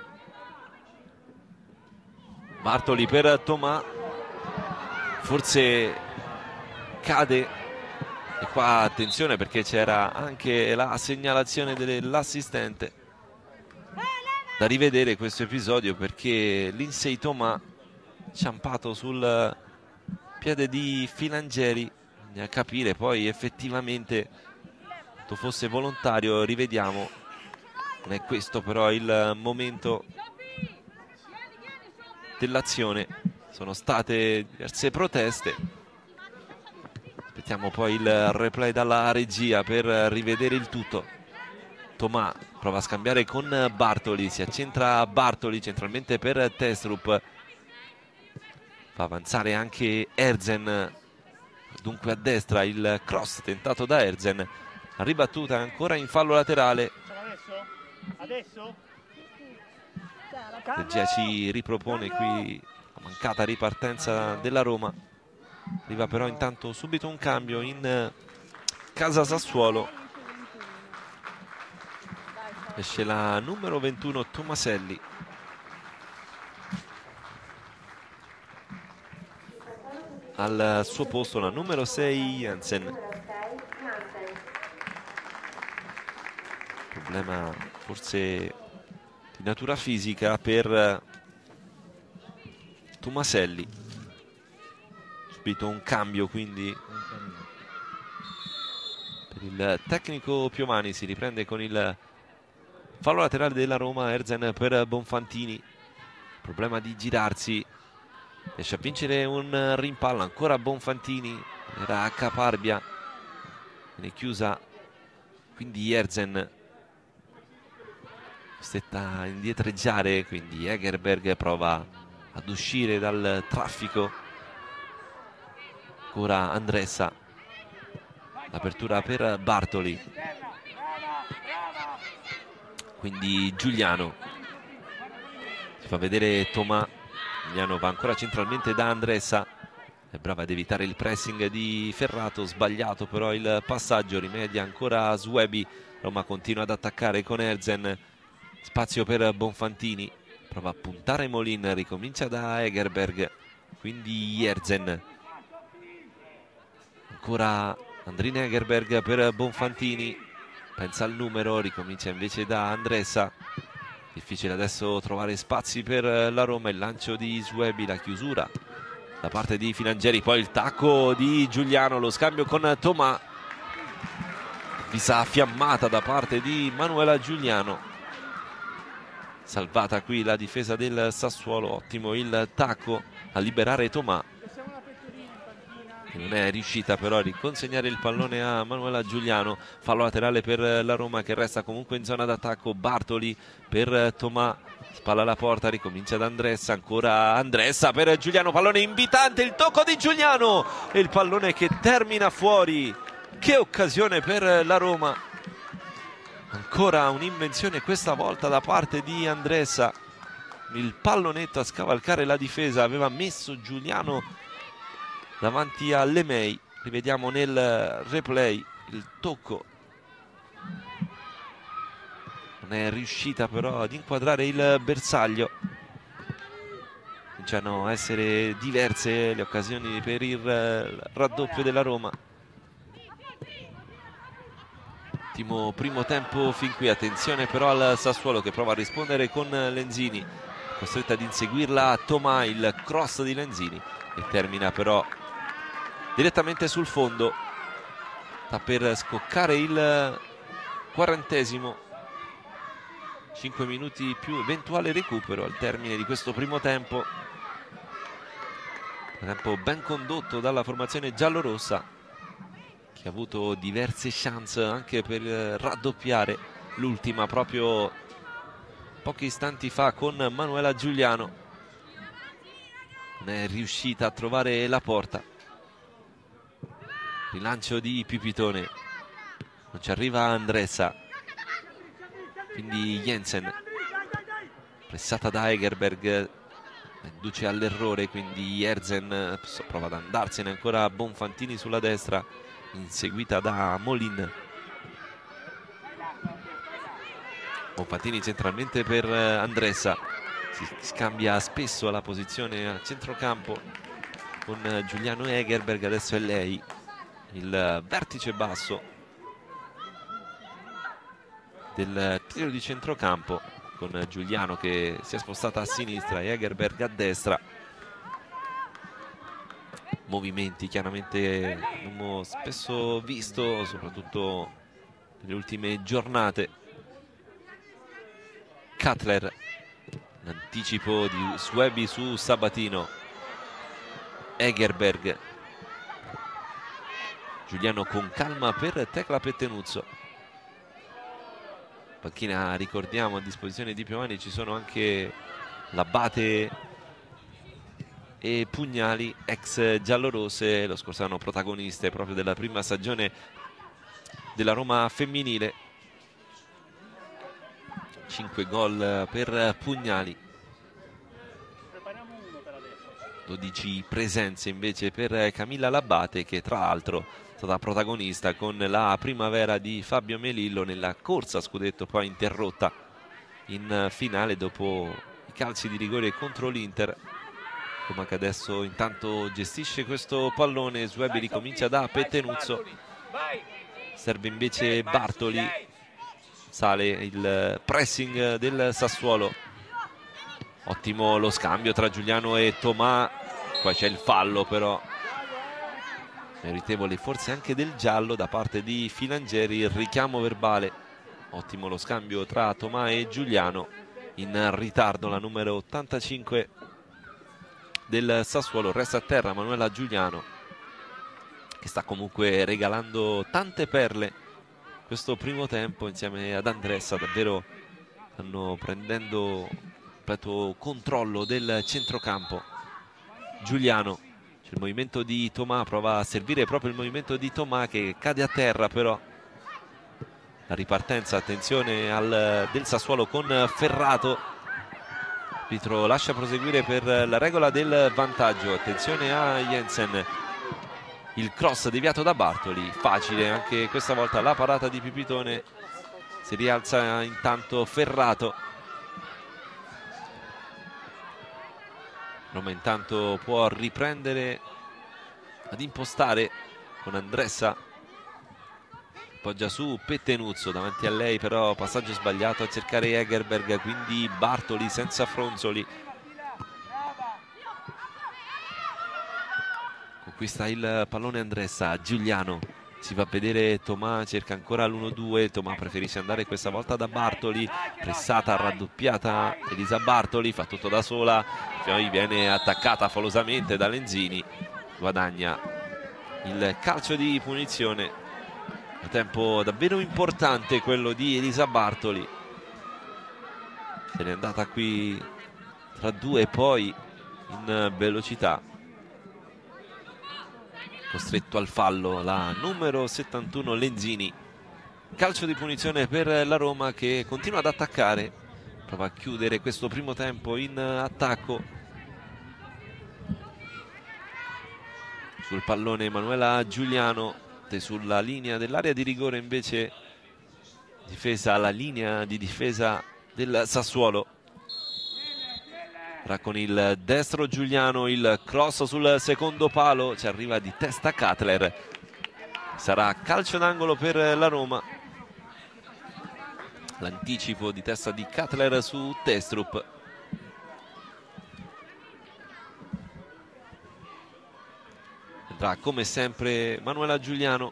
Bartoli per Tomà, forse cade, e qua attenzione perché c'era anche la segnalazione dell'assistente. Da rivedere questo episodio perché Lindsay Tomà, ciampato sul piede di Filangieri, a capire poi effettivamente quanto fosse volontario. Rivediamo, non è questo però il momento dell'azione, sono state diverse proteste. Aspettiamo poi il replay dalla regia per rivedere il tutto. Tomà prova a scambiare con Bartoli, si accentra Bartoli centralmente per Testrup, fa avanzare anche Erzen, dunque a destra il cross tentato da Erzen, ribattuta ancora in fallo laterale. Regia ci ripropone qui la mancata ripartenza della Roma. Arriva però intanto subito un cambio in casa Sassuolo, esce la numero 21 Tomaselli. Al suo posto la numero 6 Jansen. Problema forse di natura fisica per Tomaselli. Subito un cambio quindi per il tecnico Piovani, si riprende con il fallo laterale della Roma. Erzen per Bonfantini, problema di girarsi, riesce a vincere un rimpallo, ancora Bonfantini, era Caparbia, viene chiusa quindi Erzen, costretta a indietreggiare, quindi Egerberg prova ad uscire dal traffico. Ancora Andressa, l'apertura per Bartoli, quindi Giuliano, si fa vedere Tomà. Giuliano va ancora centralmente da Andressa, è brava ad evitare il pressing di Ferrato, sbagliato però il passaggio, rimedia ancora Swebi. Roma continua ad attaccare con Erzen, spazio per Bonfantini, prova a puntare Molin, ricomincia da Egerberg, quindi Erzen, ancora Andrina Egerberg per Bonfantini, pensa al numero, ricomincia invece da Andressa. Difficile adesso trovare spazi per la Roma. Il lancio di Swaby, la chiusura da parte di Filangieri, poi il tacco di Giuliano, lo scambio con Tomà, visa fiammata da parte di Manuela Giuliano, salvata qui la difesa del Sassuolo. Ottimo il tacco a liberare Tomà, che non è riuscita però a riconsegnare il pallone a Manuela Giuliano. Fallo laterale per la Roma, che resta comunque in zona d'attacco. Bartoli per Tomà, spalla alla porta, ricomincia da Andressa, ancora Andressa per Giuliano, pallone invitante, il tocco di Giuliano e il pallone che termina fuori. Che occasione per la Roma, ancora un'invenzione questa volta da parte di Andressa, il pallonetto a scavalcare la difesa, aveva messo Giuliano davanti a Lemay. Rivediamo nel replay il tocco, non è riuscita però ad inquadrare il bersaglio. Cominciano a essere diverse le occasioni per il raddoppio della Roma. Ottimo primo tempo fin qui. Attenzione però al Sassuolo, che prova a rispondere con Lenzini, costretta ad inseguirla Tomà. Il cross di Lenzini e termina però direttamente sul fondo. Sta per scoccare il 40esimo, 5 minuti più eventuale recupero al termine di questo primo tempo. Tempo ben condotto dalla formazione giallorossa, che ha avuto diverse chance anche per raddoppiare, l'ultima proprio pochi istanti fa con Manuela Giuliano. Non è riuscita a trovare la porta. Rilancio di Pipitone, non ci arriva Andressa, quindi Jensen, pressata da Egerberg, induce all'errore, quindi Erzen prova ad andarsene, ancora Bonfantini sulla destra, inseguita da Molin. Bonfantini centralmente per Andressa, si scambia spesso la posizione a centrocampo con Giuliano Egerberg. Adesso è lei il vertice basso del tiro di centrocampo, con Giuliano che si è spostata a sinistra e Egerberg a destra. Movimenti chiaramente abbiamo spesso visto, soprattutto nelle ultime giornate. Cutler, l'anticipo di Swaby su Sabatino. Egerberg, Giuliano con calma per Tecla Pettenuzzo. Panchina, ricordiamo, a disposizione di Piovani ci sono anche L'Abate e Pugnali, ex giallorosse, lo scorso anno protagoniste proprio della prima stagione della Roma femminile. 5 gol per Pugnali, 12 presenze invece per Camilla L'Abate, che tra l'altro è stata protagonista con la primavera di Fabio Melillo nella corsa a scudetto, poi interrotta in finale dopo i calci di rigore contro l'Inter. Roma che adesso intanto gestisce questo pallone. Swaby ricomincia da Pettenuzzo, serve invece Bartoli, sale il pressing del Sassuolo. Ottimo lo scambio tra Giuliano e Tomà, poi c'è il fallo però meritevole forse anche del giallo da parte di Filangieri, il richiamo verbale. Ottimo lo scambio tra Tomà e Giuliano. In ritardo la numero 85 del Sassuolo, resta a terra Manuela Giuliano, che sta comunque regalando tante perle questo primo tempo insieme ad Andressa. Davvero stanno prendendo completo controllo del centrocampo. Giuliano, c'è il movimento di Tomà, prova a servire proprio il movimento di Tomà, che cade a terra però. La ripartenza, attenzione del Sassuolo con Ferrato. Arbitro lascia proseguire per la regola del vantaggio. Attenzione a Jensen, il cross deviato da Bartoli, facile anche questa volta la parata di Pipitone. Si rialza intanto Ferrato. Roma intanto può riprendere ad impostare con Andressa Poggia su Pettenuzzo, davanti a lei però passaggio sbagliato a cercare Egerberg, quindi Bartoli senza Fronzoli. Conquista il pallone Andressa, Giuliano, si fa vedere Tomà, cerca ancora l'1-2, Tomà preferisce andare questa volta da Bartoli, pressata, raddoppiata Elisa Bartoli, fa tutto da sola, poi viene attaccata folosamente da Lenzini, guadagna il calcio di punizione. Un tempo davvero importante quello di Elisa Bartoli, se n'è andata qui tra due e poi in velocità, costretto al fallo la numero 71 Lenzini. Calcio di punizione per la Roma che continua ad attaccare, prova a chiudere questo primo tempo in attacco. Sul pallone Emanuela Giuliano, sulla linea dell'area di rigore invece difesa, la linea di difesa del Sassuolo. Tra con il destro Giuliano, il cross sul secondo palo, ci arriva di testa Cutler, sarà calcio d'angolo per la Roma. L'anticipo di testa di Cutler su Testrup. Andrà come sempre Manuela Giuliano.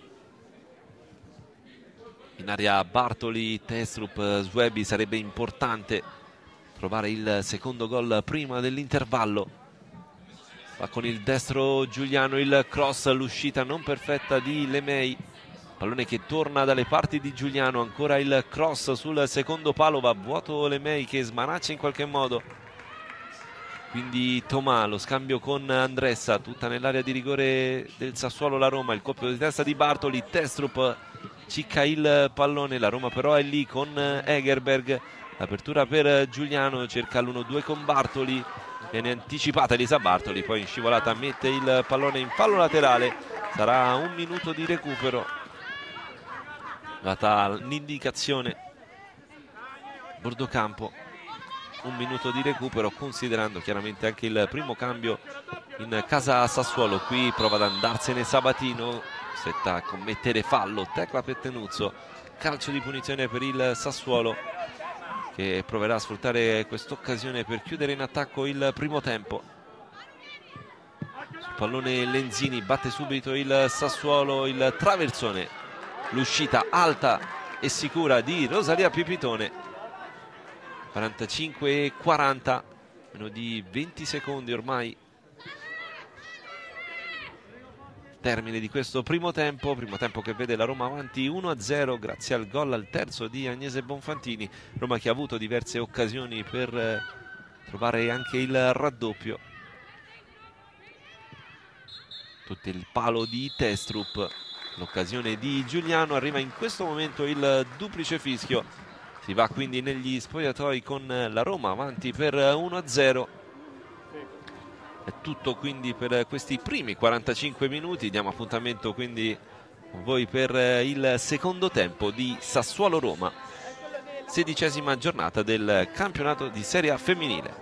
In area Bartoli, Testrup, Swebi, sarebbe importante trovare il secondo gol prima dell'intervallo. Va con il destro Giuliano, il cross, l'uscita non perfetta di Lemei. Pallone che torna dalle parti di Giuliano, ancora il cross sul secondo palo, va vuoto Lemei che smanaccia in qualche modo. Quindi Tomà, lo scambio con Andressa, tutta nell'area di rigore del Sassuolo la Roma, il colpo di testa di Bartoli, Testrup cicca il pallone, la Roma però è lì con Egerberg, l'apertura per Giuliano, cerca l'1-2 con Bartoli, viene anticipata Elisa Bartoli, poi in scivolata mette il pallone in fallo laterale, sarà un minuto di recupero, data l'indicazione Bordocampo. Un minuto di recupero, considerando chiaramente anche il primo cambio in casa Sassuolo. Qui prova ad andarsene Sabatino, stretta a commettere fallo Tecla Pettenuzzo, calcio di punizione per il Sassuolo che proverà a sfruttare quest'occasione per chiudere in attacco il primo tempo. Sul pallone Lenzini, batte subito il Sassuolo, il traversone, l'uscita alta e sicura di Rosalia Pipitone. 45 e 40, meno di 20 secondi ormai, termine di questo primo tempo che vede la Roma avanti 1-0 grazie al gol al terzo di Agnese Bonfantini. Roma che ha avuto diverse occasioni per trovare anche il raddoppio. Tutto il palo di Testrup, l'occasione di Giuliano, arriva in questo momento il duplice fischio. Si va quindi negli spogliatoi con la Roma avanti per 1-0. È tutto quindi per questi primi 45 minuti. Diamo appuntamento quindi con voi per il secondo tempo di Sassuolo-Roma, 16ª giornata del campionato di Serie A femminile.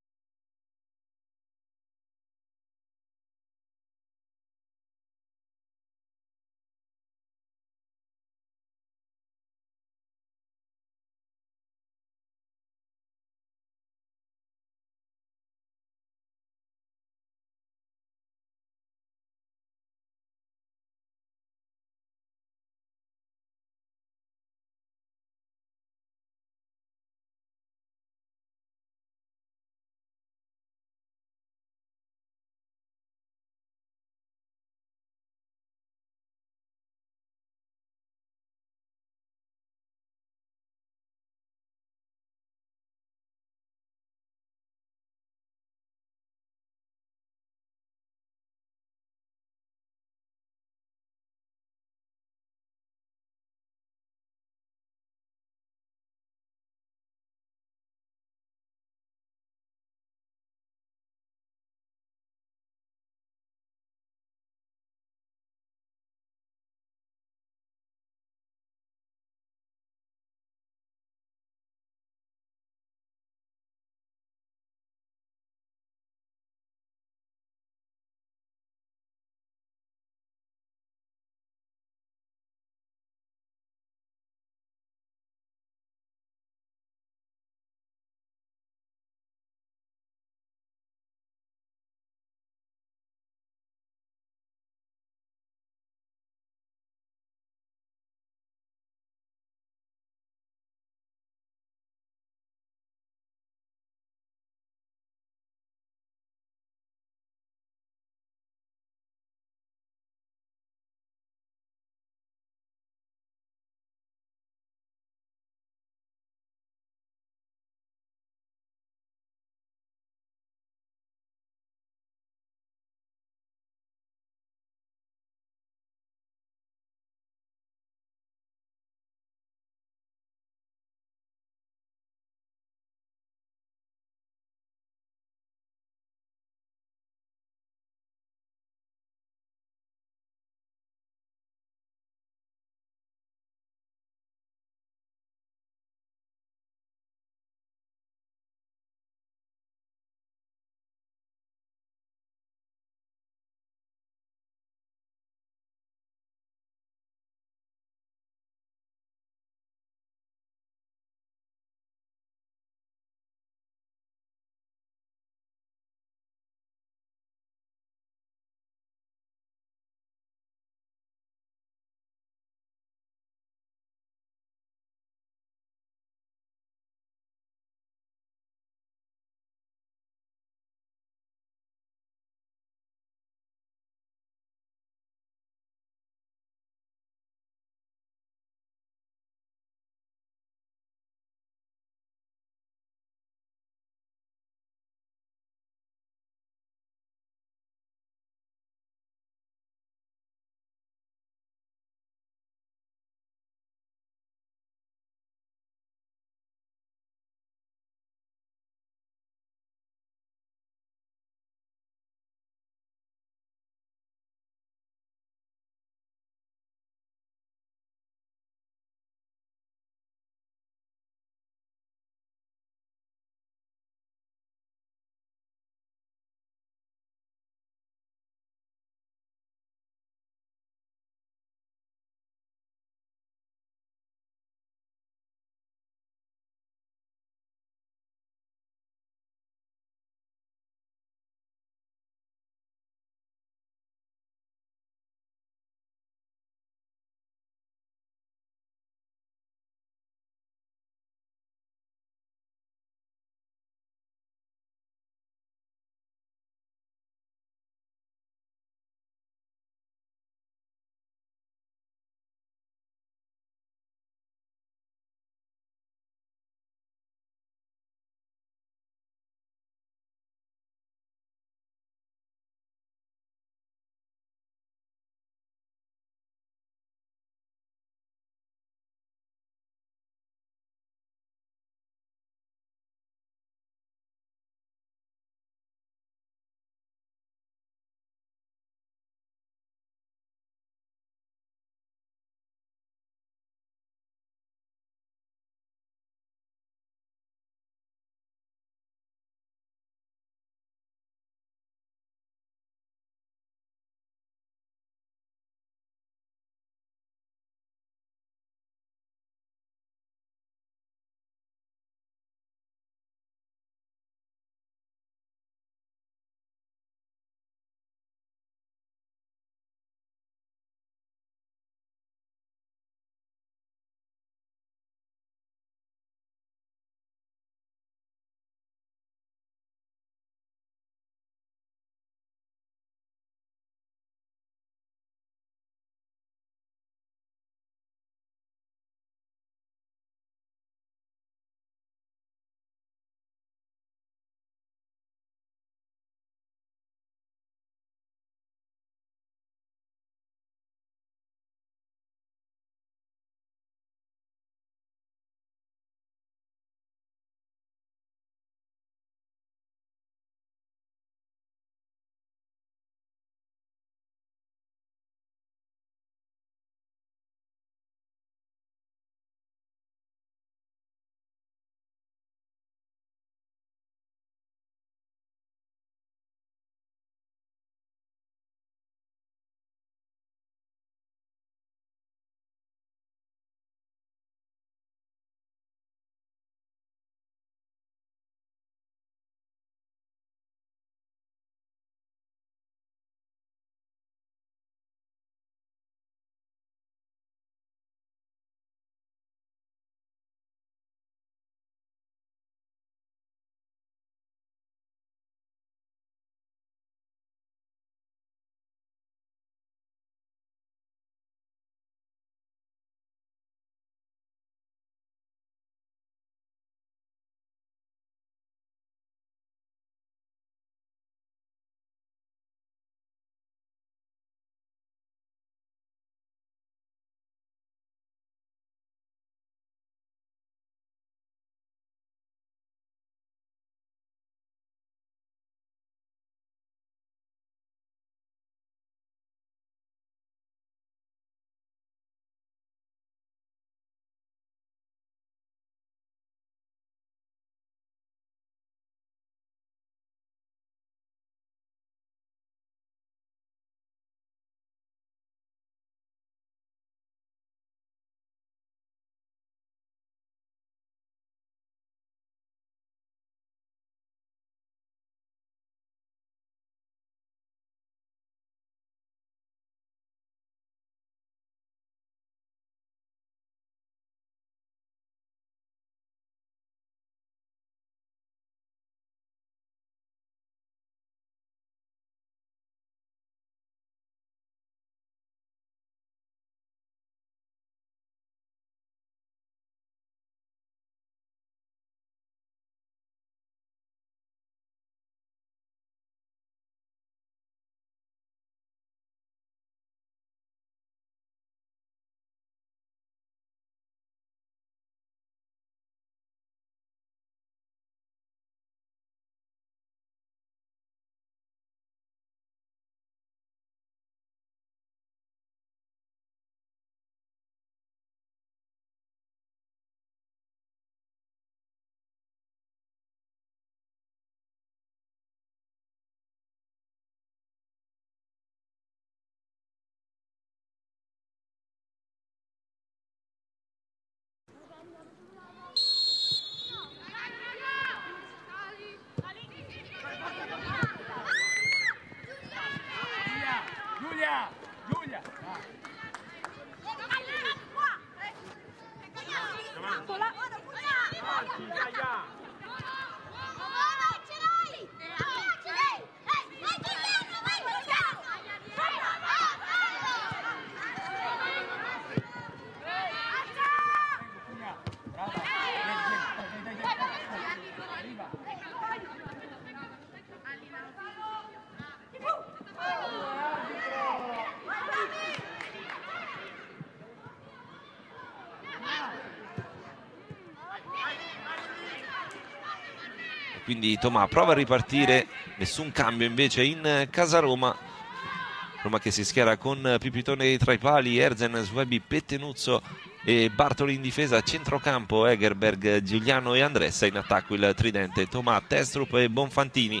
Quindi Tomà prova a ripartire, nessun cambio invece in casa Roma. Roma che si schiera con Pipitone tra i pali, Erzen, Swebi, Pettenuzzo e Bartoli in difesa, centrocampo Egerberg, Giuliano e Andressa, in attacco il tridente Tomà, Testrup e Bonfantini.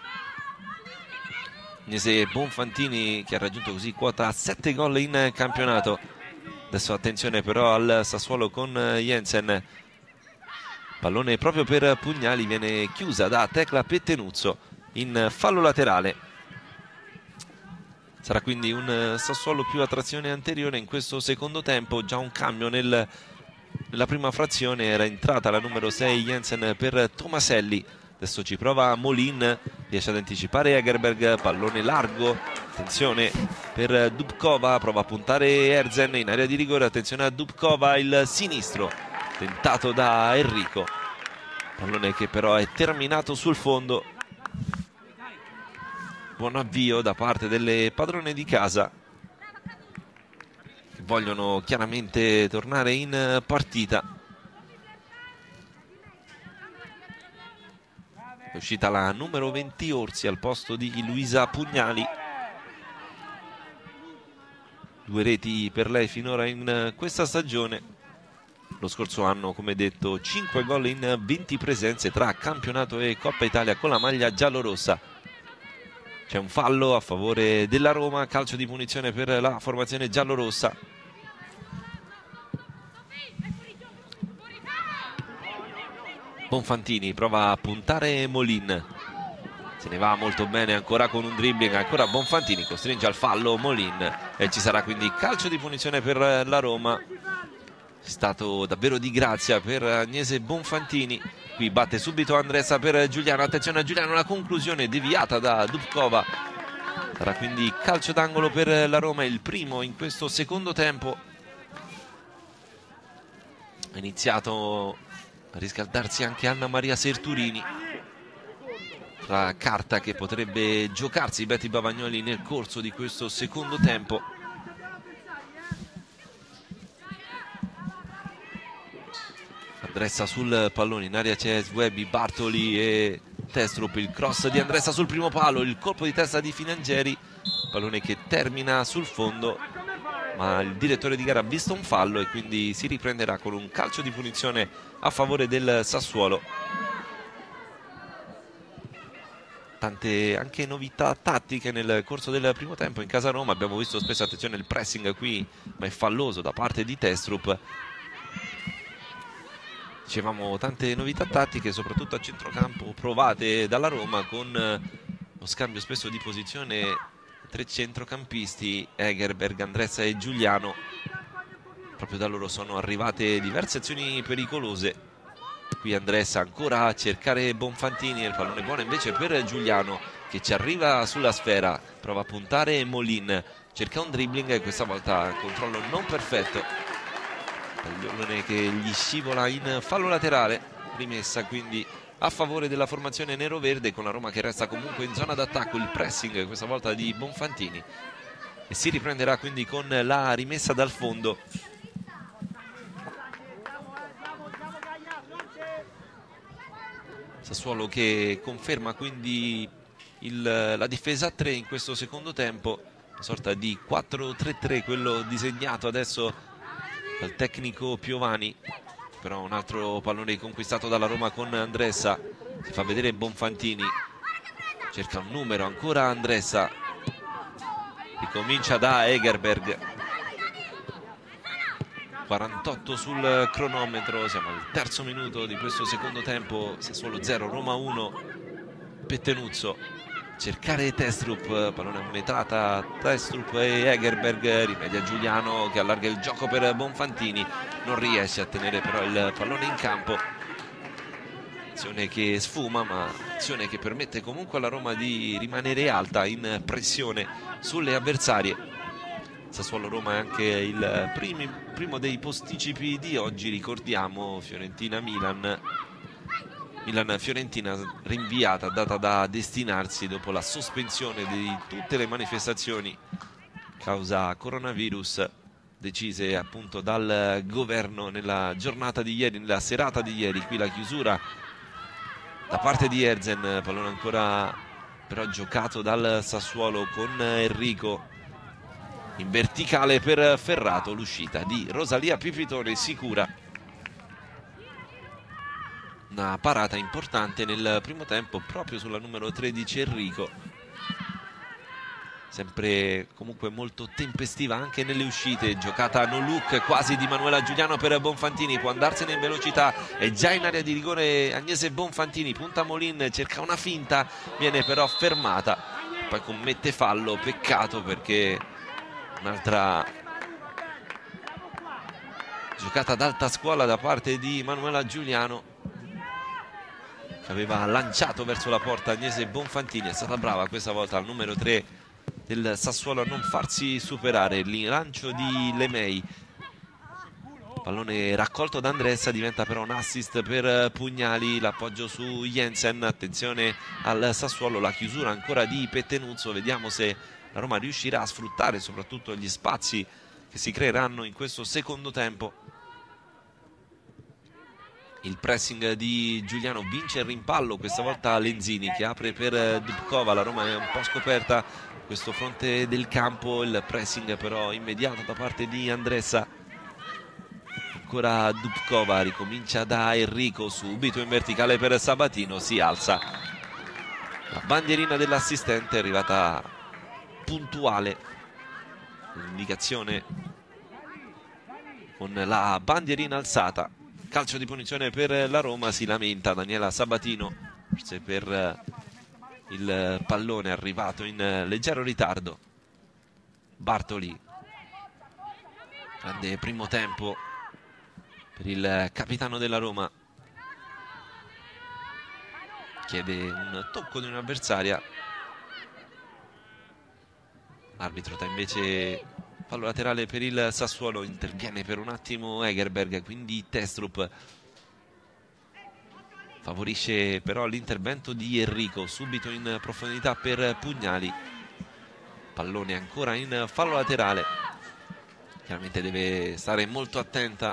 Agnese Bonfantini che ha raggiunto così quota 7 gol in campionato. Adesso attenzione però al Sassuolo con Jensen. Pallone proprio per Pugnali, viene chiusa da Tecla Pettenuzzo in fallo laterale. Sarà quindi un Sassuolo più a trazione anteriore in questo secondo tempo. Già un cambio nella prima frazione, era entrata la numero 6 Jensen per Tomaselli. Adesso ci prova Molin, riesce ad anticipare Egerberg, pallone largo, attenzione per Dubkova, prova a puntare Erzen in area di rigore, attenzione a Dubkova, il sinistro tentato da Enrico, pallone che però è terminato sul fondo. Buon avvio da parte delle padrone di casa che vogliono chiaramente tornare in partita. È uscita la numero 20 Orsi al posto di Luisa Pugnali. 2 reti per lei finora in questa stagione. Lo scorso anno, come detto, 5 gol in 20 presenze tra campionato e Coppa Italia con la maglia giallorossa. C'è un fallo a favore della Roma, calcio di punizione per la formazione giallorossa. Bonfantini prova a puntare Molin, se ne va molto bene ancora con un dribbling, ancora Bonfantini costringe al fallo Molin e ci sarà quindi calcio di punizione per la Roma. È stato davvero di grazia per Agnese Bonfantini. Qui batte subito Andressa per Giuliano, attenzione a Giuliano, la conclusione deviata da Dubkova. Sarà quindi calcio d'angolo per la Roma, il primo in questo secondo tempo. Ha iniziato a riscaldarsi anche Anna Maria Serturini, la carta che potrebbe giocarsi Betty Bavagnoli nel corso di questo secondo tempo. Andressa sul pallone, in aria c'è Swebi, Bartoli e Testrup, il cross di Andressa sul primo palo, il colpo di testa di Finangeri, pallone che termina sul fondo, ma il direttore di gara ha visto un fallo e quindi si riprenderà con un calcio di punizione a favore del Sassuolo. Tante anche novità tattiche nel corso del primo tempo in casa Roma. Abbiamo visto spesso, attenzione, il pressing qui, ma è falloso da parte di Testrup. Dicevamo tante novità tattiche, soprattutto a centrocampo, provate dalla Roma con lo scambio spesso di posizione, 3 centrocampisti, Egerberg, Andressa e Giuliano. Proprio da loro sono arrivate diverse azioni pericolose. Qui Andressa ancora a cercare Bonfantini, il pallone buono invece per Giuliano che ci arriva sulla sfera, prova a puntare Molin, cerca un dribbling e questa volta controllo non perfetto. Pallone che gli scivola in fallo laterale, rimessa quindi a favore della formazione nero-verde, con la Roma che resta comunque in zona d'attacco. Il pressing questa volta di Bonfantini e si riprenderà quindi con la rimessa dal fondo. Sassuolo che conferma quindi la difesa a 3 in questo secondo tempo, una sorta di 4-3-3 quello disegnato adesso dal tecnico Piovani. Però un altro pallone conquistato dalla Roma con Andressa, si fa vedere Bonfantini, cerca un numero, ancora Andressa, ricomincia da Egerberg. 48 sul cronometro, siamo al terzo minuto di questo secondo tempo. Sassuolo 0, Roma 1. Pettenuzzo, cercare Testrup, pallone a metà, Testrup e Egerberg, rimedia Giuliano che allarga il gioco per Bonfantini, non riesce a tenere però il pallone in campo. azione che sfuma, ma azione che permette comunque alla Roma di rimanere alta in pressione sulle avversarie. Sassuolo-Roma è anche il primo dei posticipi di oggi, ricordiamo Fiorentina-Milan. Milan-Fiorentina rinviata, data da destinarsi dopo la sospensione di tutte le manifestazioni causa coronavirus decise appunto dal governo nella giornata di ieri, nella serata di ieri. Qui la chiusura da parte di Erzen, pallone ancora però giocato dal Sassuolo con Enrico in verticale per Ferrato, l'uscita di Rosalia Pipitone sicura. Una parata importante nel primo tempo proprio sulla numero 13 Enrico, sempre comunque molto tempestiva anche nelle uscite. Giocata no look quasi di Manuela Giuliano per Bonfantini, può andarsene in velocità, è già in area di rigore Agnese Bonfantini, punta Molin, cerca una finta, viene però fermata, poi commette fallo, peccato perché un'altra giocata ad alta scuola da parte di Manuela Giuliano, che aveva lanciato verso la porta Agnese Bonfantini. È stata brava questa volta al numero 3 del Sassuolo a non farsi superare. Il lancio di Lemei, pallone raccolto da Andressa, diventa però un assist per Pugnali, l'appoggio su Jensen. Attenzione al Sassuolo, la chiusura ancora di Pettenuzzo, vediamo se la Roma riuscirà a sfruttare soprattutto gli spazi che si creeranno in questo secondo tempo. Il pressing di Giuliano, vince il rimpallo, questa volta Lenzini che apre per Dubkova. La Roma è un po' scoperta questo fronte del campo, il pressing però immediato da parte di Andressa. Ancora Dubkova, ricomincia da Enrico, subito in verticale per Sabatino, si alza. La bandierina dell'assistente è arrivata puntuale, l'indicazione con la bandierina alzata. Calcio di punizione per la Roma, si lamenta Daniela Sabatino, forse per il pallone arrivato in leggero ritardo. Bartoli, grande primo tempo per il capitano della Roma, chiede un tocco di un'avversaria, l'arbitro dà invece fallo laterale per il Sassuolo. Interviene per un attimo Egerberg, quindi Testrup favorisce però l'intervento di Enrico, subito in profondità per Pugnali, pallone ancora in fallo laterale. Chiaramente deve stare molto attenta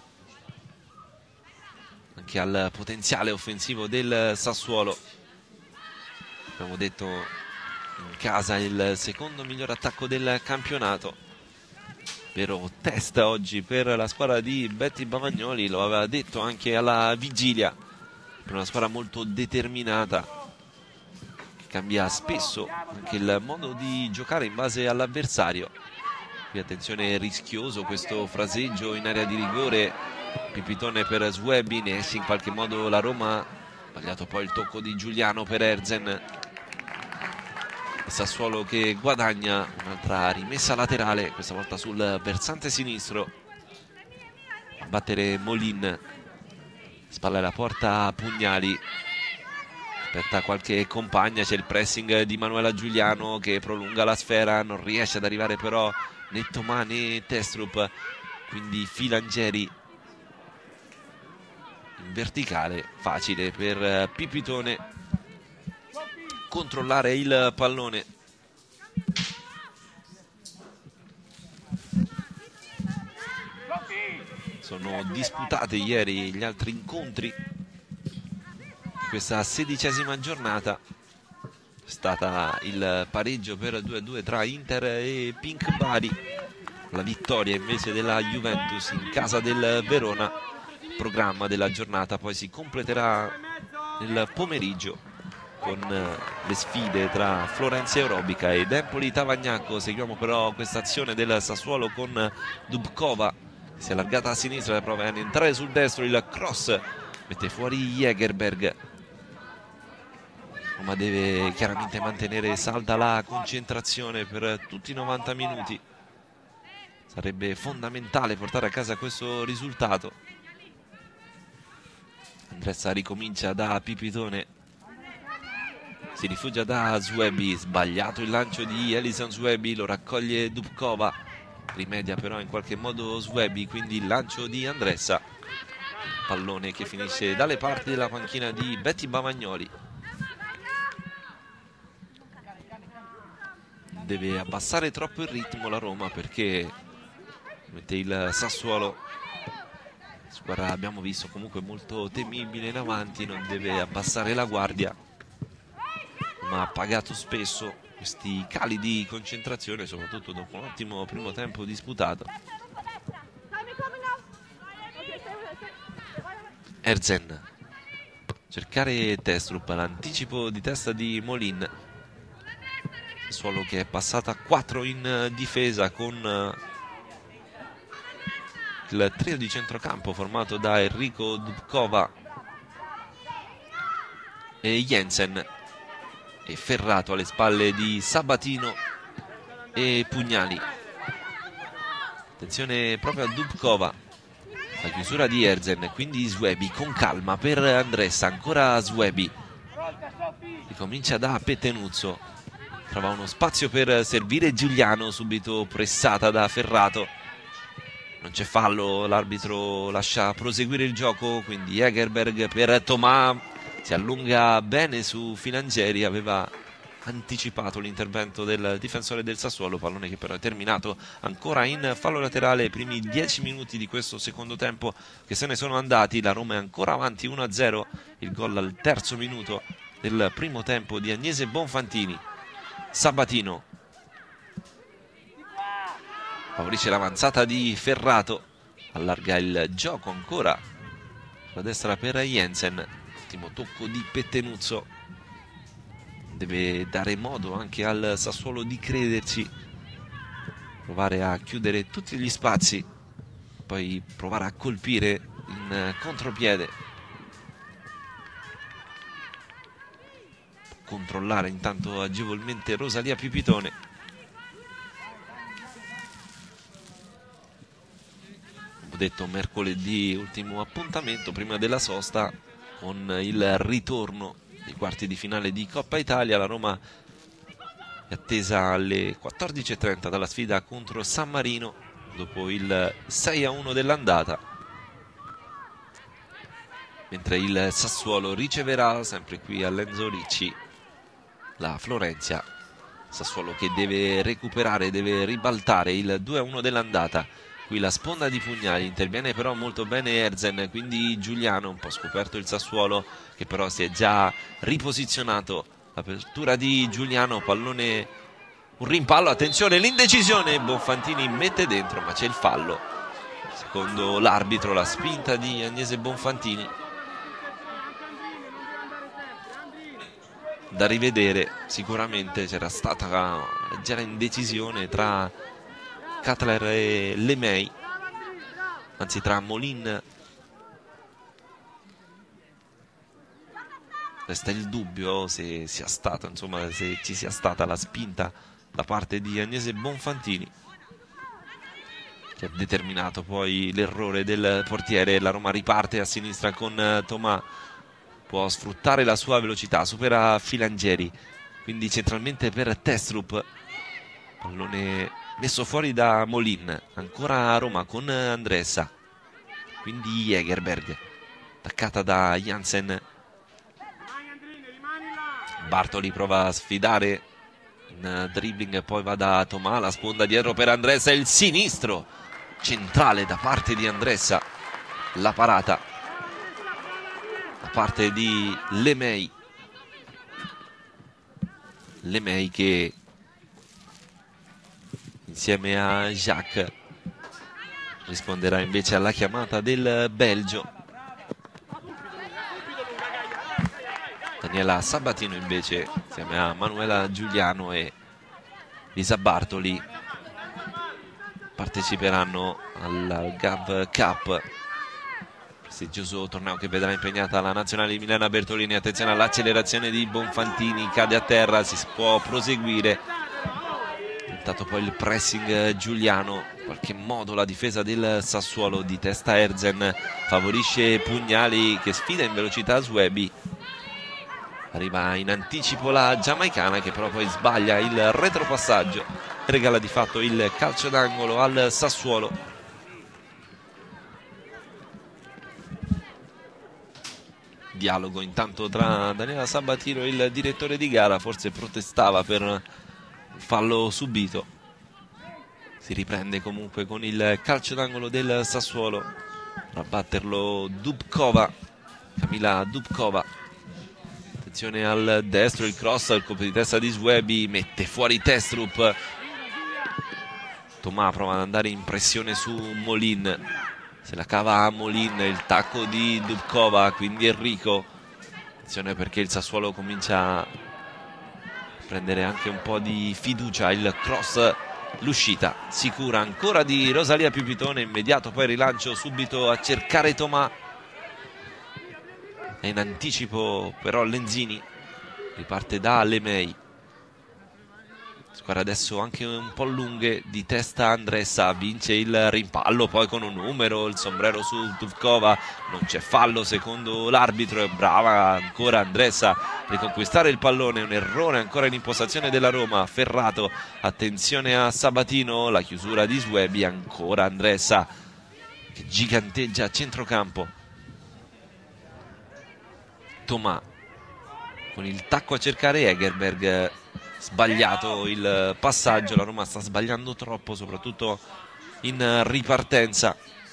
anche al potenziale offensivo del Sassuolo. Abbiamo detto in casa il secondo miglior attacco del campionato, vero test oggi per la squadra di Betty Bavagnoli, lo aveva detto anche alla vigilia, per una squadra molto determinata che cambia spesso anche il modo di giocare in base all'avversario. Qui attenzione, rischioso questo fraseggio in area di rigore, Pipitone per Swebi, ne esce in qualche modo la Roma, sbagliato poi il tocco di Giuliano per Erzen. Sassuolo che guadagna un'altra rimessa laterale, questa volta sul versante sinistro. A battere Molin, spalla alla porta Pugnali, aspetta qualche compagna, c'è il pressing di Manuela Giuliano che prolunga la sfera, non riesce ad arrivare però né Tomà né Testrup, quindi Filangieri in verticale, facile per Pipitone controllare il pallone. Sono disputate ieri gli altri incontri di questa 16ª giornata. È stata il pareggio per 2-2 tra Inter e Pink Bari, la vittoria invece della Juventus in casa del Verona. Il programma della giornata poi si completerà nel pomeriggio con le sfide tra Florenzi Aerobica ed Empoli Tavagnacco. Seguiamo però questa azione del Sassuolo con Dubkova, che si è allargata a sinistra, la prova ad entrare sul destro, il cross mette fuori Jägerberg. Roma deve chiaramente mantenere salda la concentrazione per tutti i 90 minuti, sarebbe fondamentale portare a casa questo risultato. Andressa ricomincia da Pipitone, si rifugia da Swebi, sbagliato il lancio di Alison Swebi, lo raccoglie Dubkova, rimedia però in qualche modo Swebi, quindi il lancio di Andressa, pallone che finisce dalle parti della panchina di Betty Bavagnoli. Deve abbassare troppo il ritmo la Roma perché mette il Sassuolo, squadra abbiamo visto comunque molto temibile in avanti, non deve abbassare la guardia, ma ha pagato spesso questi cali di concentrazione, soprattutto dopo un ottimo primo tempo disputato. Erzen, cercare Testrup, l'anticipo di testa di Molin, Sassuolo che è passata a 4 in difesa con il trio di centrocampo formato da Enrico Dubkova e Jensen e Ferrato alle spalle di Sabatino e Pugnali. Attenzione proprio a Dubkova, la chiusura di Erzen, quindi Swebi con calma per Andressa, ancora Swebi, ricomincia da Pettenuzzo, trova uno spazio per servire Giuliano, subito pressata da Ferrato, non c'è fallo, l'arbitro lascia proseguire il gioco, quindi Egerberg per Tomà, si allunga bene su Filangieri, aveva anticipato l'intervento del difensore del Sassuolo, pallone che però è terminato ancora in fallo laterale. I primi 10 minuti di questo secondo tempo che se ne sono andati, la Roma è ancora avanti 1-0, il gol al terzo minuto del primo tempo di Agnese Bonfantini. Sabatino favorisce l'avanzata di Ferrato, allarga il gioco ancora sulla destra per Jensen, ultimo tocco di Pettenuzzo, deve dare modo anche al Sassuolo di crederci, provare a chiudere tutti gli spazi, poi provare a colpire in contropiede, controllare intanto agevolmente Rosalia Pipitone. Ho detto mercoledì ultimo appuntamento prima della sosta con il ritorno dei quarti di finale di Coppa Italia. La Roma è attesa alle 14:30 dalla sfida contro San Marino dopo il 6-1 dell'andata, mentre il Sassuolo riceverà sempre qui all'Enzo Ricci la Florentia. Sassuolo che deve recuperare, deve ribaltare il 2-1 dell'andata. Qui la sponda di Pugnali, interviene però molto bene Erzen, quindi Giuliano, un po' scoperto il Sassuolo che però si è già riposizionato. Apertura di Giuliano, pallone, un rimpallo, attenzione l'indecisione, Bonfantini mette dentro ma c'è il fallo. Secondo l'arbitro la spinta di Agnese Bonfantini. Da rivedere, sicuramente c'era stata una leggera indecisione tra Cutler e Lemay, anzi tra Molin. Resta il dubbio se sia stata, insomma, se ci sia stata la spinta da parte di Agnese Bonfantini che ha determinato poi l'errore del portiere. La Roma riparte a sinistra con Tomà, può sfruttare la sua velocità, supera Filangieri, quindi centralmente per Testrup, pallone messo fuori da Molin, ancora a Roma con Andressa, quindi Egerberg, attaccata da Jansen. Bartoli prova a sfidare in dribbling e poi va da Tomà, la sponda dietro per Andressa, il sinistro centrale da parte di Andressa, la parata da parte di Lemay. Lemay che insieme a Jacques risponderà invece alla chiamata del Belgio. Daniela Sabatino invece insieme a Manuela Giuliano e Lisa Bartoli parteciperanno al Gav Cup, prestigioso torneo che vedrà impegnata la nazionale di Milena Bertolini. Attenzione all'accelerazione di Bonfantini, cade a terra, si può proseguire. saltato poi il pressing Giuliano, in qualche modo la difesa del Sassuolo, di testa Erzen favorisce Pugnali che sfida in velocità Swebi. Arriva in anticipo la giamaicana che però poi sbaglia il retropassaggio, regala di fatto il calcio d'angolo al Sassuolo. Dialogo intanto tra Daniela Sabatino e il direttore di gara, forse protestava per fallo subito. Si riprende comunque con il calcio d'angolo del Sassuolo, a batterlo Dubkova, Camila Dubkova. Attenzione al destro, il cross, il colpo di testa di Swebi, mette fuori Testrup. Tomà prova ad andare in pressione su Molin, se la cava a Molin, il tacco di Dubkova, quindi Enrico. Attenzione perché il Sassuolo comincia a prendere anche un po' di fiducia, il cross, l'uscita sicura ancora di Rosalia Pipitone, immediato poi rilancio subito a cercare Tomà. È in anticipo però Lenzini, riparte da Lemei. Squadra adesso anche un po' lunghe, di testa Andressa, vince il rimpallo poi con un numero, il sombrero su Dubkova, non c'è fallo secondo l'arbitro, è brava ancora Andressa a riconquistare il pallone, un errore ancora in impostazione della Roma, Ferrato, attenzione a Sabatino, la chiusura di Swebi, ancora Andressa che giganteggia a centrocampo. Tomà con il tacco a cercare Egerberg, sbagliato il passaggio, la Roma sta sbagliando troppo soprattutto in ripartenza.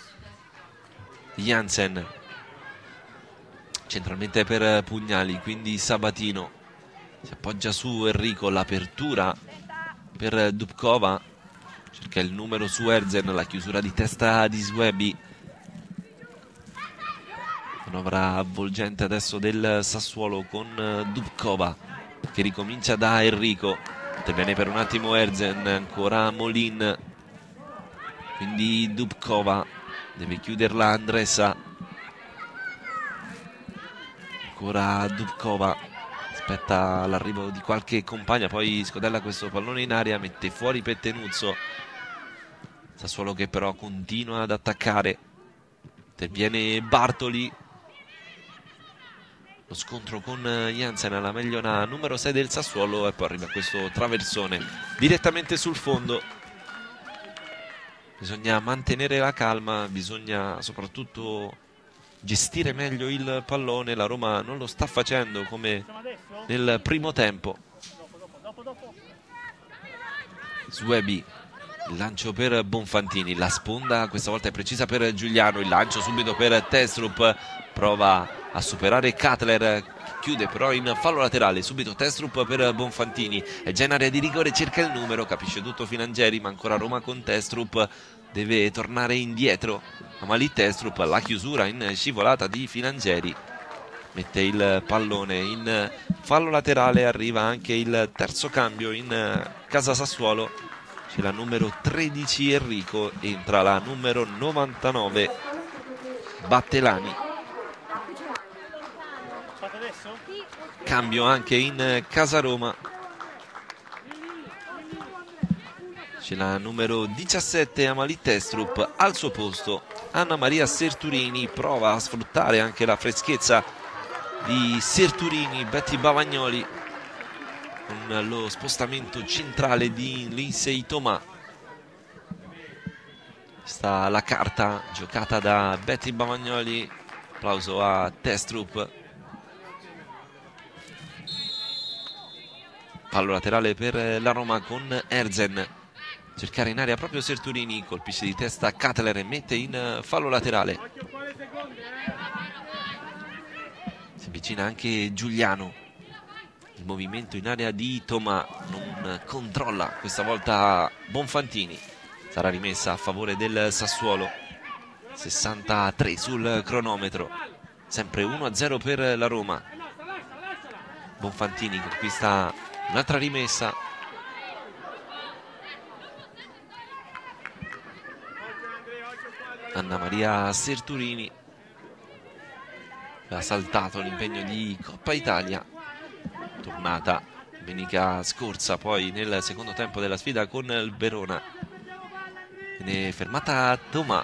Jansen centralmente per Pugnali, quindi Sabatino si appoggia su Enrico, l'apertura per Dubkova, cerca il numero su Erzen, la chiusura di testa di Swebi. Manovra avvolgente adesso del Sassuolo con Dubkova che ricomincia da Enrico, interviene per un attimo Erzen, ancora Molin, quindi Dubkova deve chiuderla Andressa, ancora Dubkova, aspetta l'arrivo di qualche compagna, poi scodella questo pallone in aria, mette fuori Pettenuzzo. Sassuolo che però continua ad attaccare, interviene Bartoli, lo scontro con Jansen alla megliona numero 6 del Sassuolo e poi arriva questo traversone direttamente sul fondo. Bisogna mantenere la calma, bisogna soprattutto gestire meglio il pallone, la Roma non lo sta facendo come nel primo tempo. Swebi, il lancio per Bonfantini, la sponda questa volta è precisa per Giuliano, il lancio subito per Testrup, prova a superare Cutler, chiude però in fallo laterale, subito Testrup per Bonfantini, è già in area di rigore, cerca il numero, capisce tutto Filangieri, ma ancora Roma con Testrup, deve tornare indietro, ma lì Testrup, la chiusura in scivolata di Filangieri, mette il pallone in fallo laterale, arriva anche il terzo cambio in casa Sassuolo, c'è la numero 13 Enrico, entra la numero 99 Battelani. Cambio anche in casa Roma, c'è la numero 17 Amalie Testrup, al suo posto Anna Maria Serturini, prova a sfruttare anche la freschezza di Serturini, Betty Bavagnoli con lo spostamento centrale di Lindsay Tomà. Sta la carta giocata da Betty Bavagnoli, applauso a Testrup. Fallo laterale per la Roma con Erzen, cercare in area proprio Serturini, colpisce di testa Cutler e mette in fallo laterale. Si avvicina anche Giuliano, il movimento in area di Tomà, non controlla questa volta Bonfantini, sarà rimessa a favore del Sassuolo. 63 sul cronometro, sempre 1-0 per la Roma. Bonfantini conquista un'altra rimessa, Anna Maria Serturini ha saltato l'impegno di Coppa Italia, tornata domenica scorsa, poi nel secondo tempo della sfida con il Verona. Viene fermata Tomà.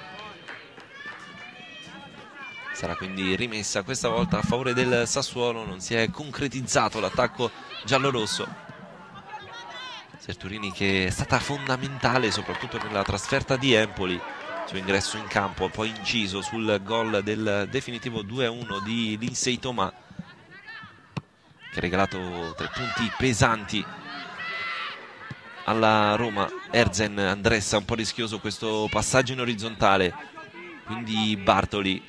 Sarà quindi rimessa questa volta a favore del Sassuolo. Non si è concretizzato l'attacco giallorosso. Serturini che è stata fondamentale soprattutto nella trasferta di Empoli. Il suo ingresso in campo, poi inciso sul gol del definitivo 2-1 di Lindsay Tomà, che ha regalato 3 punti pesanti alla Roma. Erzen Andressa, un po' rischioso questo passaggio in orizzontale, quindi Bartoli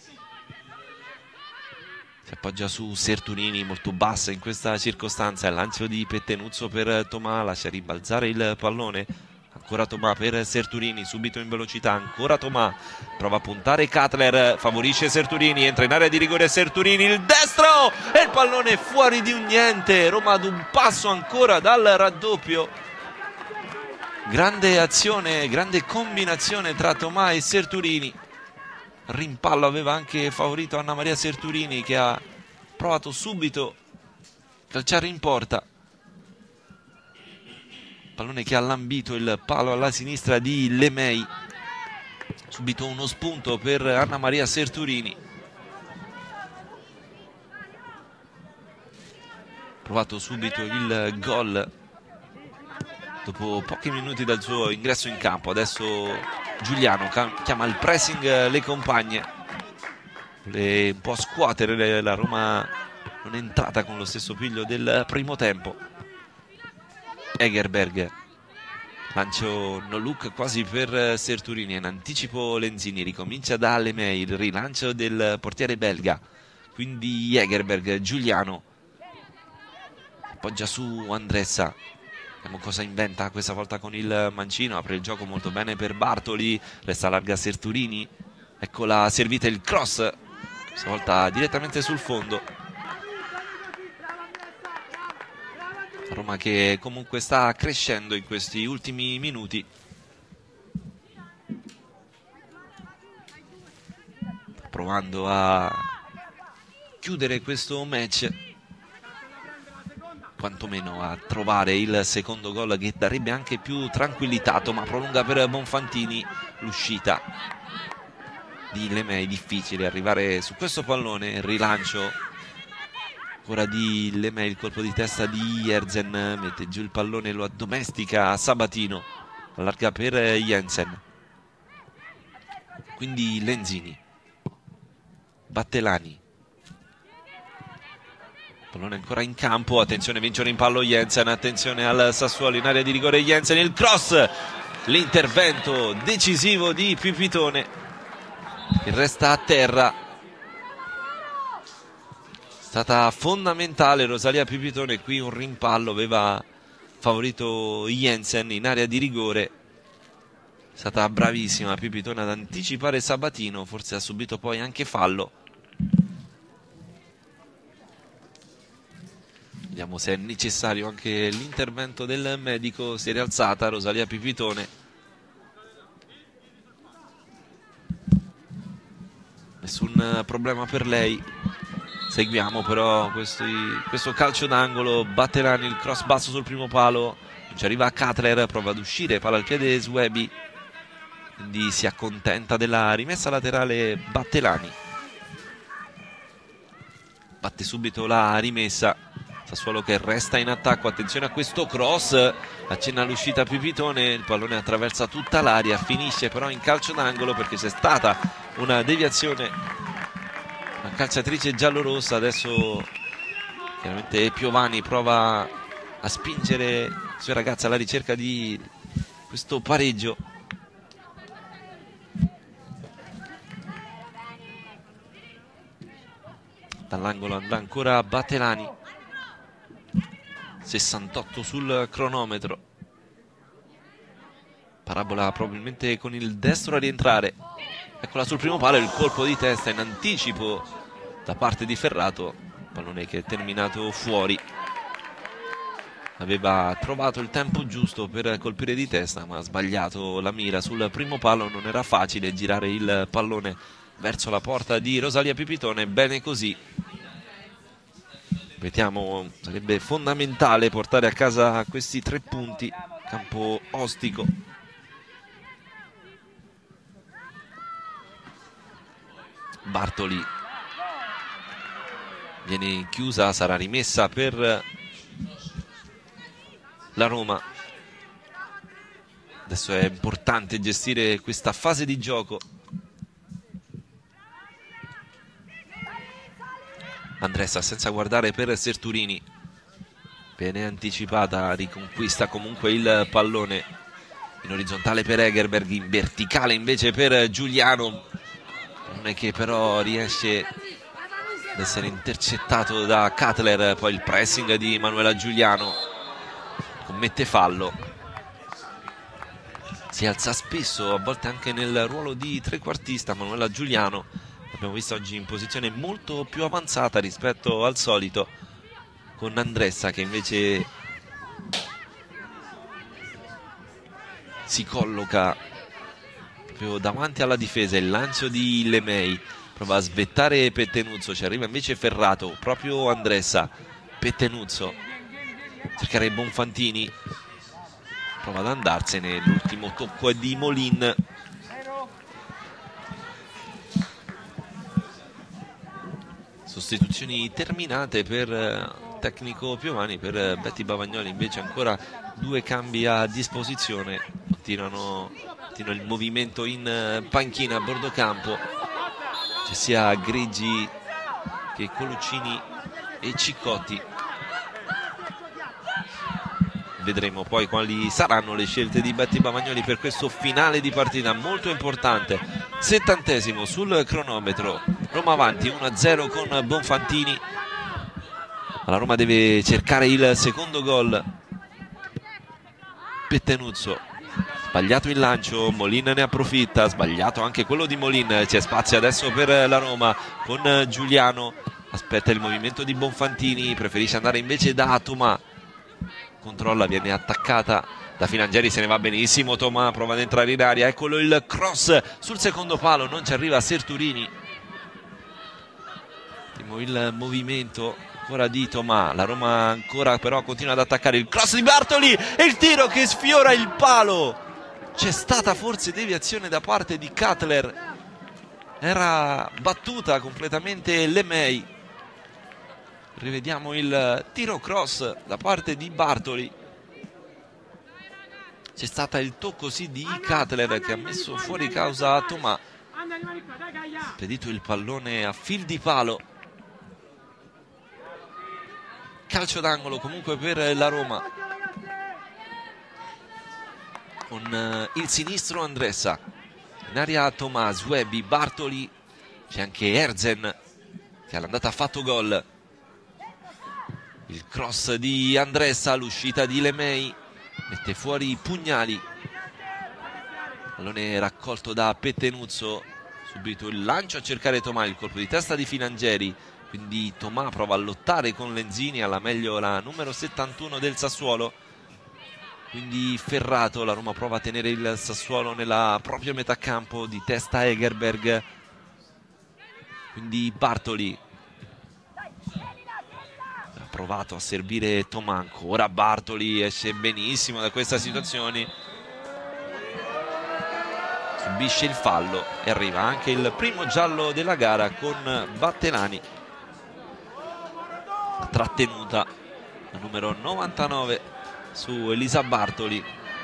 si appoggia su Serturini, molto bassa in questa circostanza. Il lancio di Pettenuzzo per Tomà, lascia rimbalzare il pallone. Ancora Tomà per Serturini, subito in velocità, ancora Tomà, prova a puntare Cutler, favorisce Serturini, entra in area di rigore Serturini, il destro e il pallone fuori di un niente. Roma ad un passo ancora dal raddoppio. Grande azione, grande combinazione tra Tomà e Serturini. Rimpallo aveva anche favorito Anna Maria Serturini, che ha provato subito a calciare in porta. Pallone che ha lambito il palo alla sinistra di Lemei. Subito uno spunto per Anna Maria Serturini. Provato subito il gol dopo pochi minuti dal suo ingresso in campo. Adesso Giuliano chiama il pressing le compagne. Vuole un po' scuotere, la Roma non è entrata con lo stesso piglio del primo tempo. Egerberg, lancio no look quasi per Serturini, in anticipo Lenzini, ricomincia da Lemei, il rilancio del portiere belga, quindi Egerberg, Giuliano appoggia su Andressa. Vediamo cosa inventa questa volta con il mancino. Apre il gioco molto bene per Bartoli, resta larga Serturini, ecco la servita, il cross, questa volta direttamente sul fondo. Roma che comunque sta crescendo in questi ultimi minuti. Provando a chiudere questo match, quantomeno a trovare il secondo gol che darebbe anche più tranquillità. Ma prolunga per Bonfantini, l'uscita di Lemei, difficile arrivare su questo pallone. Il rilancio ancora di Lemei, il colpo di testa di Erzen, mette giù il pallone, lo addomestica Sabatino, allarga per Jensen, quindi Lenzini, Battelani, pallone ancora in campo, attenzione, vince un rimpallo Jensen, attenzione al Sassuolo in area di rigore Jensen, il cross, l'intervento decisivo di Pipitone che resta a terra. È stata fondamentale Rosalia Pipitone, qui un rimpallo aveva favorito Jensen in area di rigore. È stata bravissima Pipitone ad anticipare Sabatino, forse ha subito poi anche fallo. Vediamo se è necessario anche l'intervento del medico. Si è rialzata Rosalia Pipitone, nessun problema per lei. Seguiamo però questo calcio d'angolo. Battelani, il cross basso sul primo palo, ci arriva Cutler, prova ad uscire, palla al piede Swebi, quindi si accontenta della rimessa laterale Battelani. Batte subito la rimessa, Sassuolo che resta in attacco, attenzione a questo cross, accenna l'uscita Pipitone, il pallone attraversa tutta l'area, finisce però in calcio d'angolo perché c'è stata una deviazione. La calciatrice giallorossa. Adesso chiaramente Piovani prova a spingere le sue ragazze alla ricerca di questo pareggio. Dall'angolo andrà ancora Battelani, 68 sul cronometro. Parabola probabilmente con il destro a rientrare. Eccola sul primo palo, il colpo di testa in anticipo da parte di Ferrato, pallone che è terminato fuori. Aveva trovato il tempo giusto per colpire di testa, ma ha sbagliato la mira sul primo palo. Non era facile girare il pallone verso la porta di Rosalia Pipitone. Bene così Ripetiamo, sarebbe fondamentale portare a casa questi 3 punti. Campo ostico. Bartoli viene chiusa, sarà rimessa per la Roma. Adesso è importante gestire questa fase di gioco. Andressa senza guardare per Serturini, bene anticipata, riconquista comunque il pallone in orizzontale per Egerberg, in verticale invece per Giuliano, non è che però riesce ad essere intercettato da Cutler. Poi il pressing di Manuela Giuliano, commette fallo, si alza spesso, a volte anche nel ruolo di trequartista. Manuela Giuliano l'abbiamo visto oggi in posizione molto più avanzata rispetto al solito, con Andressa che invece si colloca proprio davanti alla difesa. Il lancio di Lemei, prova a svettare Pettenuzzo, ci arriva invece Ferrato, proprio Andressa. Pettenuzzo, cercare Bonfantini, prova ad andarsene, l'ultimo tocco è di Molin. Sostituzioni terminate per tecnico Piovani, per Betty Bavagnoli invece ancora 2 cambi a disposizione. Continua il movimento in panchina a bordo campo, c'è sia Grigi che Coluccini e Ciccotti. Vedremo poi quali saranno le scelte di Betty Bavagnoli per questo finale di partita molto importante. 70° sul cronometro, Roma avanti 1-0 con Bonfantini. La Roma deve cercare il secondo gol. Pettenuzzo, sbagliato il lancio, Molin ne approfitta, sbagliato anche quello di Molin. C'è spazio adesso per la Roma con Giuliano, aspetta il movimento di Bonfantini, preferisce andare invece da Tomà, controlla, viene attaccata da Filangieri, se ne va benissimo Tomà, prova ad entrare in aria, eccolo il cross sul secondo palo, non ci arriva Serturini. Il movimento ancora di Tomà, la Roma ancora però continua ad attaccare, il cross di Bartoli e il tiro che sfiora il palo. C'è stata forse deviazione da parte di Cutler, era battuta completamente Lemei. Rivediamo il tiro cross da parte di Bartoli. C'è stato il tocco sì di Cutler che ha messo fuori causa Tomà, spedito il pallone a fil di palo. Calcio d'angolo comunque per la Roma, con il sinistro Andressa, in aria Tomà, Swebi, Bartoli, c'è anche Erzen che all'andata ha fatto gol. Il cross di Andressa, l'uscita di Lemei, mette fuori Pugnali, pallone raccolto da Pettenuzzo, subito il lancio a cercare Tomà, il colpo di testa di Filangieri, quindi Tomà prova a lottare con Lenzini, alla meglio la numero 71 del Sassuolo, quindi Ferrato. La Roma prova a tenere il Sassuolo nella propria metà campo, di testa Egerberg, quindi Bartoli ha provato a servire Tomà, ancora Bartoli, esce benissimo da questa situazione, subisce il fallo e arriva anche il primo giallo della gara con Battelani. La trattenuta, la numero 99 su Elisa Bartoli.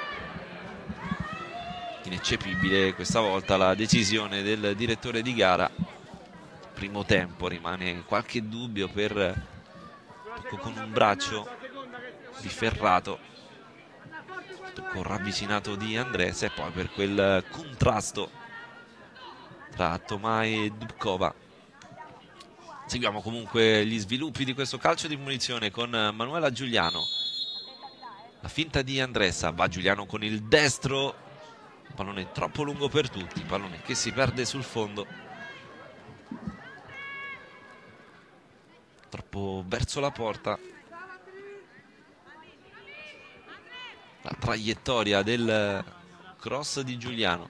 Ineccepibile questa volta la decisione del direttore di gara. Primo tempo, rimane qualche dubbio per tocco con un braccio di Ferrato, tocco ravvicinato di Andressa, e poi per quel contrasto tra Tomà e Dubkova. Seguiamo comunque gli sviluppi di questo calcio di punizione con Manuela Giuliano. La finta di Andressa, va Giuliano con il destro, pallone troppo lungo per tutti, pallone che si perde sul fondo, troppo verso la porta. La traiettoria del cross di Giuliano.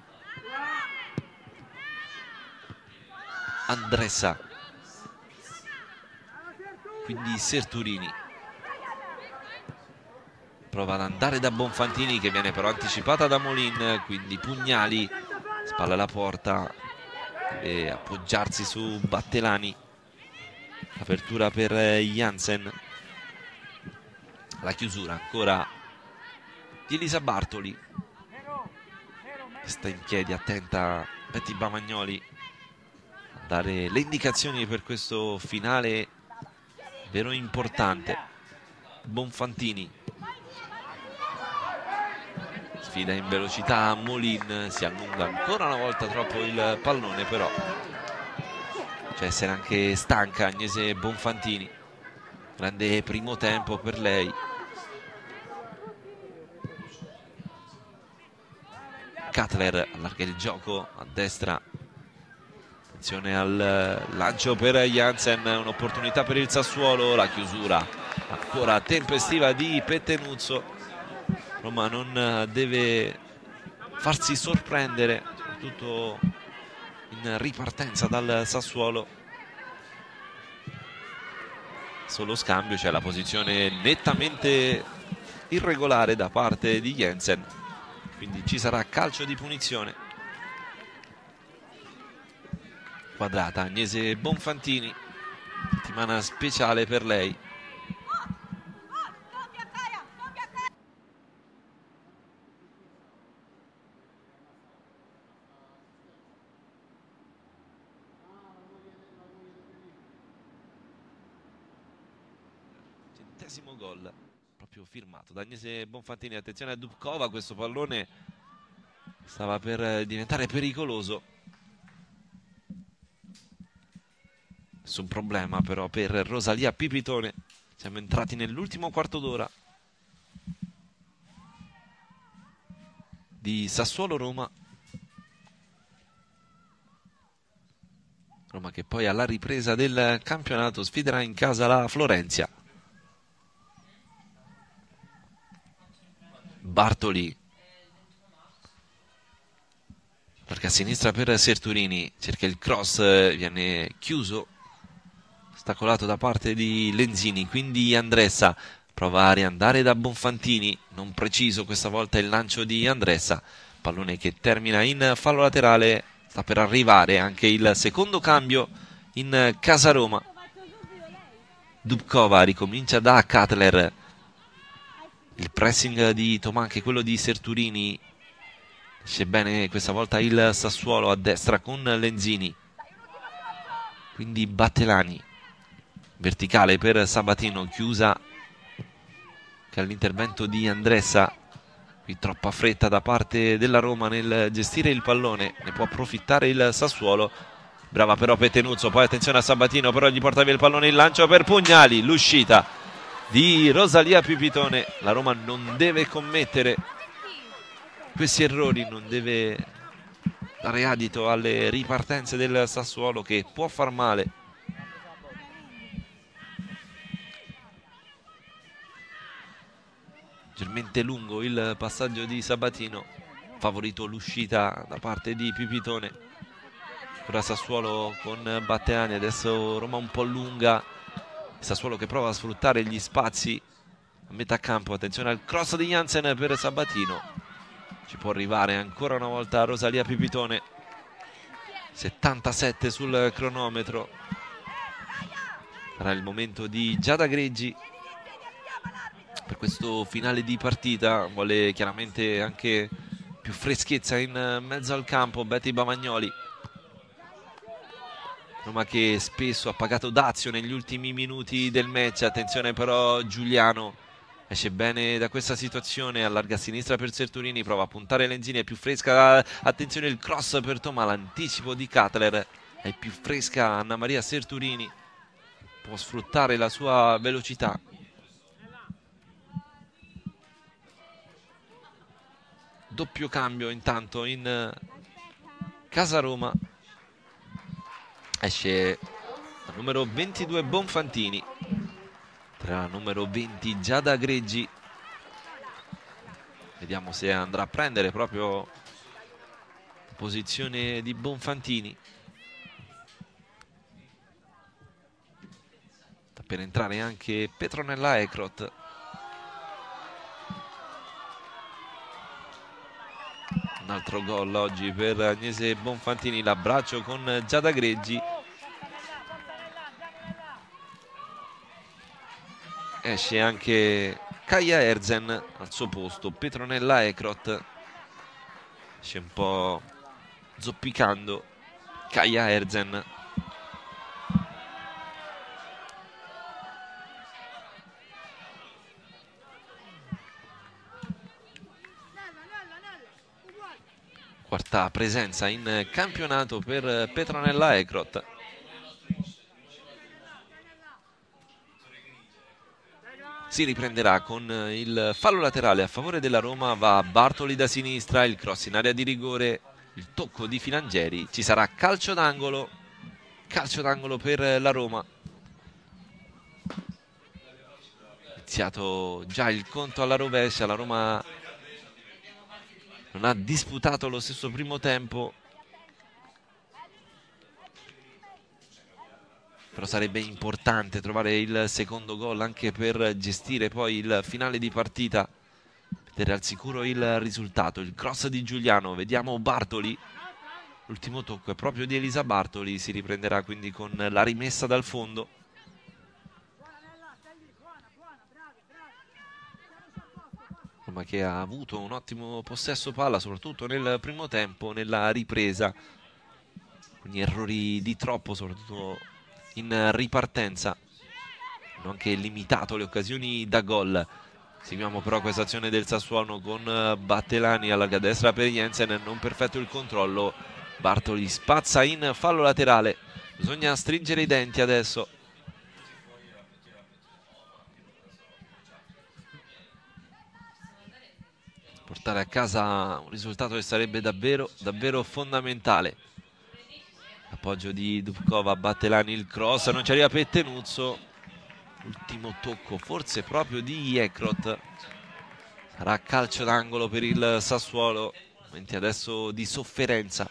Andressa, quindi Serturini prova ad andare da Bonfantini, che viene però anticipata da Molin, quindi Pugnali, spalla alla porta e appoggiarsi su Battelani. Apertura per Jansen, la chiusura ancora di Elisa Bartoli, sta in piedi, attenta Betty Bamagnoli a dare le indicazioni per questo finale vero importante. Bonfantini sfida in velocità Molin, si allunga ancora una volta troppo il pallone, però c'è essere anche stanca Agnese Bonfantini. Grande primo tempo per lei. Cutler allarga il gioco a destra, attenzione al lancio per Jansen, un'opportunità per il Sassuolo, la chiusura ancora tempestiva di Pettenuzzo. Roma non deve farsi sorprendere, soprattutto in ripartenza dal Sassuolo. Solo scambio, c'è la posizione nettamente irregolare da parte di Jensen, quindi ci sarà calcio di punizione. Quadrata Agnese Bonfantini, settimana speciale per lei. Centesimo gol proprio firmato da Agnese Bonfantini. Attenzione a Dubkova, questo pallone stava per diventare pericoloso. Nessun problema però per Rosalia Pipitone. Siamo entrati nell'ultimo quarto d'ora di Sassuolo-Roma. Roma che poi alla ripresa del campionato sfiderà in casa la Florenzia. Bartoli, perché a sinistra per Serturini, cerca il cross, viene chiuso, ostacolato da parte di Lenzini, quindi Andressa prova a riandare da Bonfantini, non preciso questa volta il lancio di Andressa, pallone che termina in fallo laterale. Sta per arrivare anche il secondo cambio in casa Roma. Dubkova ricomincia da Cutler, il pressing di Tomà, anche quello di Serturini. Esce bene questa volta il Sassuolo a destra con Lenzini, quindi Battelani, verticale per Sabatino, chiusa che all'intervento di Andressa. Qui troppa fretta da parte della Roma nel gestire il pallone, ne può approfittare il Sassuolo. Brava però Pettenuzzo, poi attenzione a Sabatino, però gli porta via il pallone, il lancio per Pugnali, l'uscita di Rosalia Pipitone. La Roma non deve commettere questi errori, non deve dare adito alle ripartenze del Sassuolo, che può far male. Leggermente lungo il passaggio di Sabatino, favorito l'uscita da parte di Pipitone. Ora Sassuolo con Battelani, adesso Roma un po' lunga, Sassuolo che prova a sfruttare gli spazi a metà campo. Attenzione al cross di Jansen per Sabatino, ci può arrivare ancora una volta Rosalia Pipitone. 77 sul cronometro, sarà il momento di Giada Greggi per questo finale di partita. Vuole chiaramente anche più freschezza in mezzo al campo Betty Bamagnoli. Roma che spesso ha pagato dazio negli ultimi minuti del match. Attenzione però Giuliano, esce bene da questa situazione, allarga a sinistra per Serturini, prova a puntare Lenzini, è più fresca. Attenzione il cross per Tomà, l'anticipo di Cutler, è più fresca Anna Maria Serturini, può sfruttare la sua velocità. Doppio cambio intanto in casa Roma, esce il numero 22 Bonfantini, tra numero 20 Giada Greggi. Vediamo se andrà a prendere proprio la posizione di Bonfantini. per entrare anche Petronella Ekrot. Un altro gol oggi per Agnese Bonfantini, l'abbraccio con Giada Greggi. Esce anche Kaia Erzen al suo posto, Petronella Ekrot esce un po' zoppicando Kaia Erzen. Quarta presenza in campionato per Petronella Ekrot. Si riprenderà con il fallo laterale a favore della Roma, va Bartoli da sinistra, il cross in area di rigore, il tocco di Filangieri, ci sarà calcio d'angolo per la Roma. Iniziato già il conto alla rovescia, la Roma non ha disputato lo stesso primo tempo, però sarebbe importante trovare il secondo gol anche per gestire poi il finale di partita, vedere al sicuro il risultato. Il cross di Giuliano, vediamo Bartoli, l'ultimo tocco è proprio di Elisa Bartoli, si riprenderà quindi con la rimessa dal fondo. Roma che ha avuto un ottimo possesso palla soprattutto nel primo tempo, nella ripresa, quindi errori di troppo soprattutto in ripartenza, hanno anche limitato le occasioni da gol. Seguiamo però questa azione del Sassuolo con Battelani, allarga a destra per Jensen, non perfetto il controllo, Bartoli spazza in fallo laterale, bisogna stringere i denti adesso. Portare a casa un risultato che sarebbe davvero fondamentale. Appoggio di Dubkova, Battelani, il cross, non ci arriva Pettenuzzo, ultimo tocco forse proprio di Ekrot, sarà calcio d'angolo per il Sassuolo, momenti adesso di sofferenza.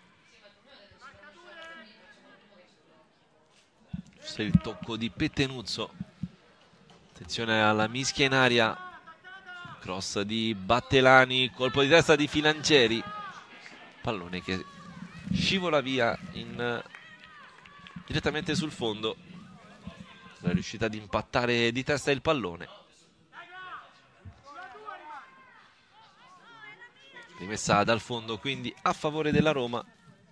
Forse il tocco di Pettenuzzo, attenzione alla mischia in aria, cross di Battelani, colpo di testa di Filangieri, pallone che scivola via direttamente sul fondo, la riuscita ad impattare di testa il pallone. Rimessa dal fondo quindi a favore della Roma.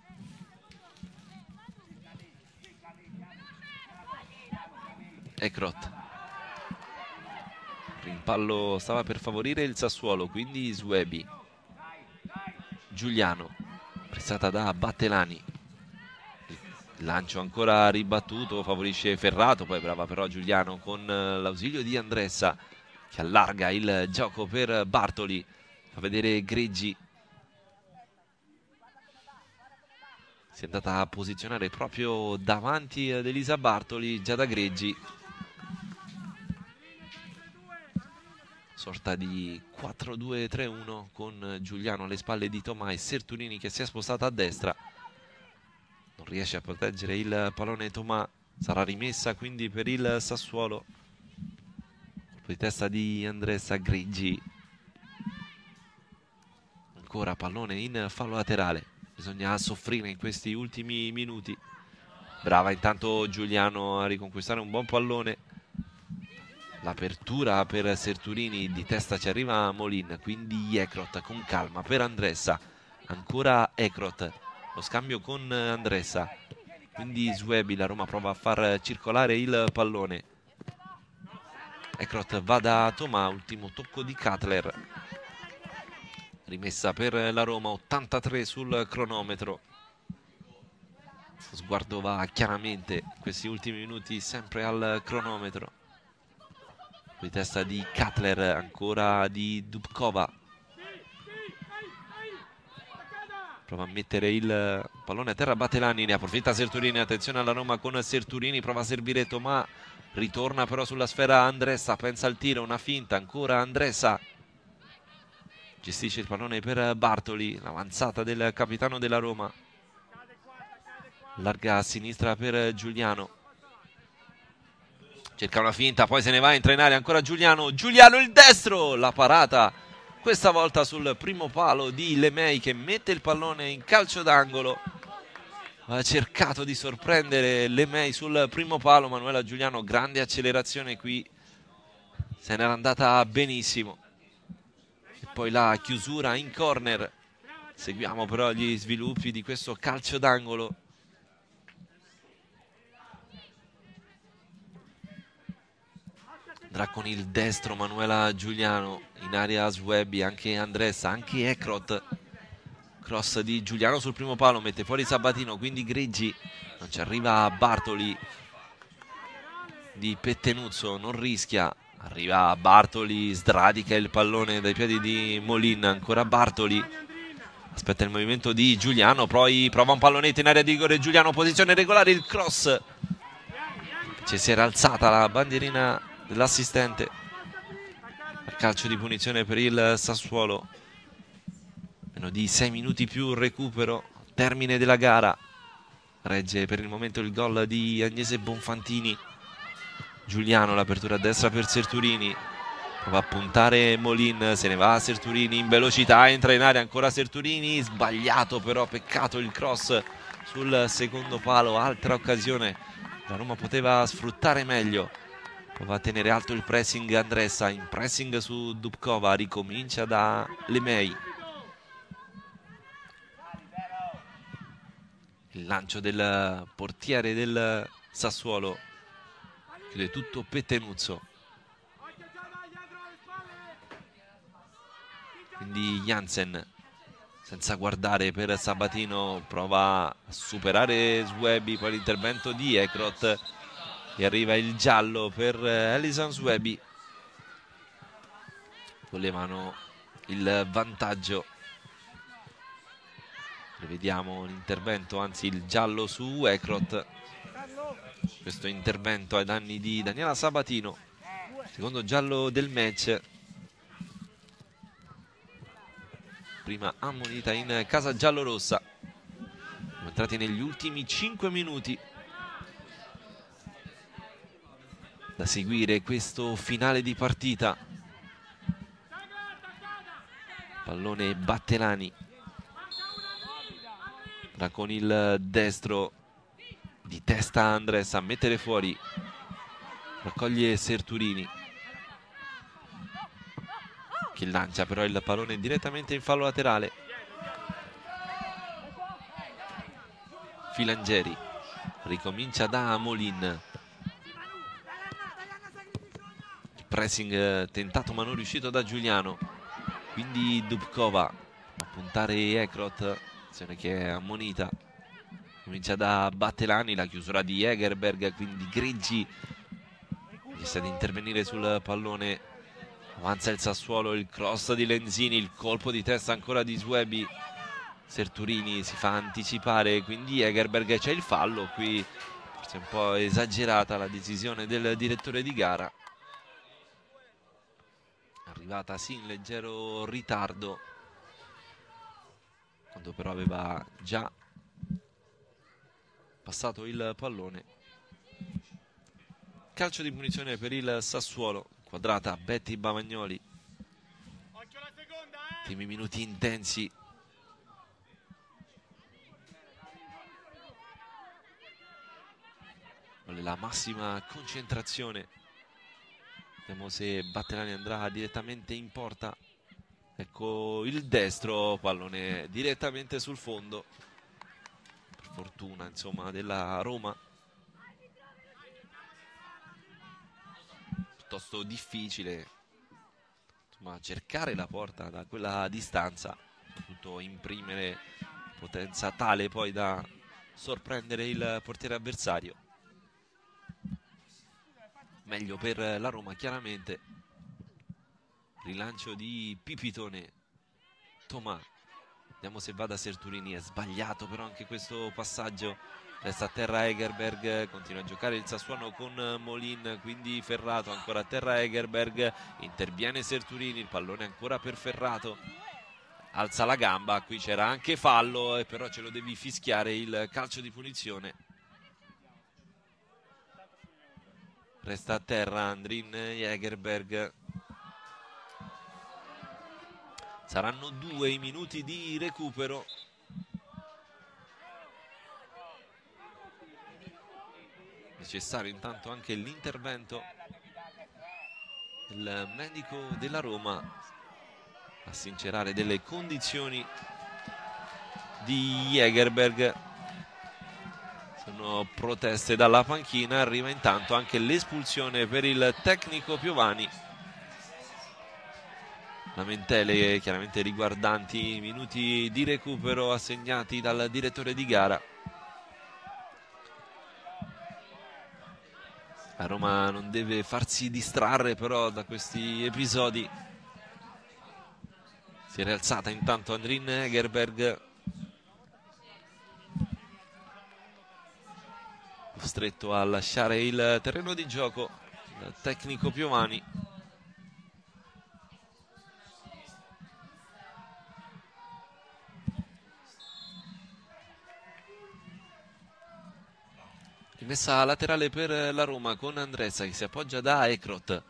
Ekrot, rimpallo stava per favorire il Sassuolo, quindi Swebi, Giuliano, pressata da Battelani, lancio ancora ribattuto, favorisce Ferrato, poi brava però Giuliano con l'ausilio di Andressa che allarga il gioco per Bartoli, fa vedere Greggi, si è andata a posizionare proprio davanti ad Elisa Bartoli, già da Greggi, sorta di 4-2-3-1 con Giuliano alle spalle di Tomà e Serturini che si è spostata a destra, non riesce a proteggere il pallone Tomà, sarà rimessa quindi per il Sassuolo, colpo di testa di Andressa, Greggi, ancora pallone in fallo laterale, bisogna soffrire in questi ultimi minuti. Brava intanto Giuliano a riconquistare un buon pallone, l'apertura per Serturini, di testa ci arriva Molin, quindi Ekrot con calma per Andressa, ancora Ekrot, lo scambio con Andressa, quindi Swebi, la Roma prova a far circolare il pallone, Ekrot va da Tomà, ultimo tocco di Cutler, rimessa per la Roma, 83 sul cronometro, lo sguardo va chiaramente in questi ultimi minuti sempre al cronometro, di testa di Cutler, ancora di Dubkova, prova a mettere il pallone a terra Battelani, ne approfitta Serturini, attenzione alla Roma con Serturini, prova a servire Tomà, ritorna però sulla sfera Andressa, pensa al tiro, una finta, ancora Andressa, gestisce il pallone per Bartoli, l'avanzata del capitano della Roma, larga a sinistra per Giuliano, cerca una finta, poi se ne va, entra in area ancora Giuliano, Giuliano il destro, la parata questa volta sul primo palo di Lemay che mette il pallone in calcio d'angolo. Ha cercato di sorprendere Lemay sul primo palo, Manuela Giuliano, grande accelerazione qui, se n'era andata benissimo. E poi la chiusura in corner, seguiamo però gli sviluppi di questo calcio d'angolo. Andrà con il destro Manuela Giuliano, in area Sweby, anche Andressa, anche Ekrot. Cross di Giuliano sul primo palo, mette fuori Sabatino, quindi Griggi, non ci arriva Bartoli di Pettenuzzo, non rischia, arriva Bartoli, sradica il pallone dai piedi di Molin, ancora Bartoli, aspetta il movimento di Giuliano, poi prova un pallonetto in area di rigore, Giuliano, posizione regolare, il cross, ci si era alzata la bandierina dell'assistente, calcio di punizione per il Sassuolo. Meno di 6 minuti più recupero, termine della gara. Regge per il momento il gol di Agnese Bonfantini. Giuliano, l'apertura a destra per Serturini, prova a puntare Molin, se ne va Serturini in velocità, entra in area ancora Serturini, sbagliato però, peccato il cross sul secondo palo, altra occasione, la Roma poteva sfruttare meglio. Prova a tenere alto il pressing Andressa, in pressing su Dubkova, ricomincia da Lemay. Il lancio del portiere del Sassuolo, chiude tutto Pettenuzzo. Quindi Jansen, senza guardare per Sabatino, prova a superare Sweby, poi l'intervento di Ekrot e arriva il giallo per Alison Sweby. Volevano il vantaggio. Rivediamo l'intervento, anzi il giallo su Ekrot. Questo intervento ai danni di Daniela Sabatino, secondo giallo del match. Prima ammonita in casa giallorossa. Siamo entrati negli ultimi 5 minuti. Da seguire questo finale di partita. Pallone Battelani. Con il destro di testa Andres a mettere fuori, raccoglie Serturini che lancia però il pallone direttamente in fallo laterale. Filangeri ricomincia da Molin, il pressing tentato ma non riuscito da Giuliano, quindi Dubkova a puntare Ekrot, azione che è ammonita. Comincia da Battelani, la chiusura di Egerberg, quindi Griggi riesce ad intervenire sul pallone, avanza il Sassuolo, il cross di Lenzini, il colpo di testa ancora di Sweby, Serturini si fa anticipare, quindi Egerberg, c'è il fallo, qui forse un po' esagerata la decisione del direttore di gara, arrivata sì in leggero ritardo, quando però aveva già passato il pallone. Calcio di punizione per il Sassuolo, quadrata Betty Bavagnoli. Ultimi minuti intensi. Vuole la massima concentrazione. Vediamo se Battelani andrà direttamente in porta. Ecco il destro, pallone direttamente sul fondo. Per fortuna, insomma, della Roma. Piuttosto difficile, insomma, cercare la porta da quella distanza, soprattutto imprimere potenza tale poi da sorprendere il portiere avversario. Meglio per la Roma chiaramente. Rilancio di Pipitone, Tomà, vediamo se va da Serturini, è sbagliato però anche questo passaggio. Resta a terra Egerberg, continua a giocare il Sassuolo con Molin, quindi Ferrato, ancora a terra Egerberg, interviene Serturini, il pallone ancora per Ferrato, alza la gamba, qui c'era anche fallo e però ce lo devi fischiare il calcio di punizione. Resta a terra Andrin Jägerberg. Saranno 2 i minuti di recupero. Necessario intanto anche l'intervento del medico della Roma a sincerare delle condizioni di Jägerberg. Sono proteste dalla panchina, arriva intanto anche l'espulsione per il tecnico Piovani. Lamentele chiaramente riguardanti i minuti di recupero assegnati dal direttore di gara. La Roma non deve farsi distrarre però da questi episodi. Si è rialzata intanto Andrin Jägerberg, costretto a lasciare il terreno di gioco il tecnico Piovani. Rimessa laterale per la Roma con Andressa che si appoggia da Ekrot.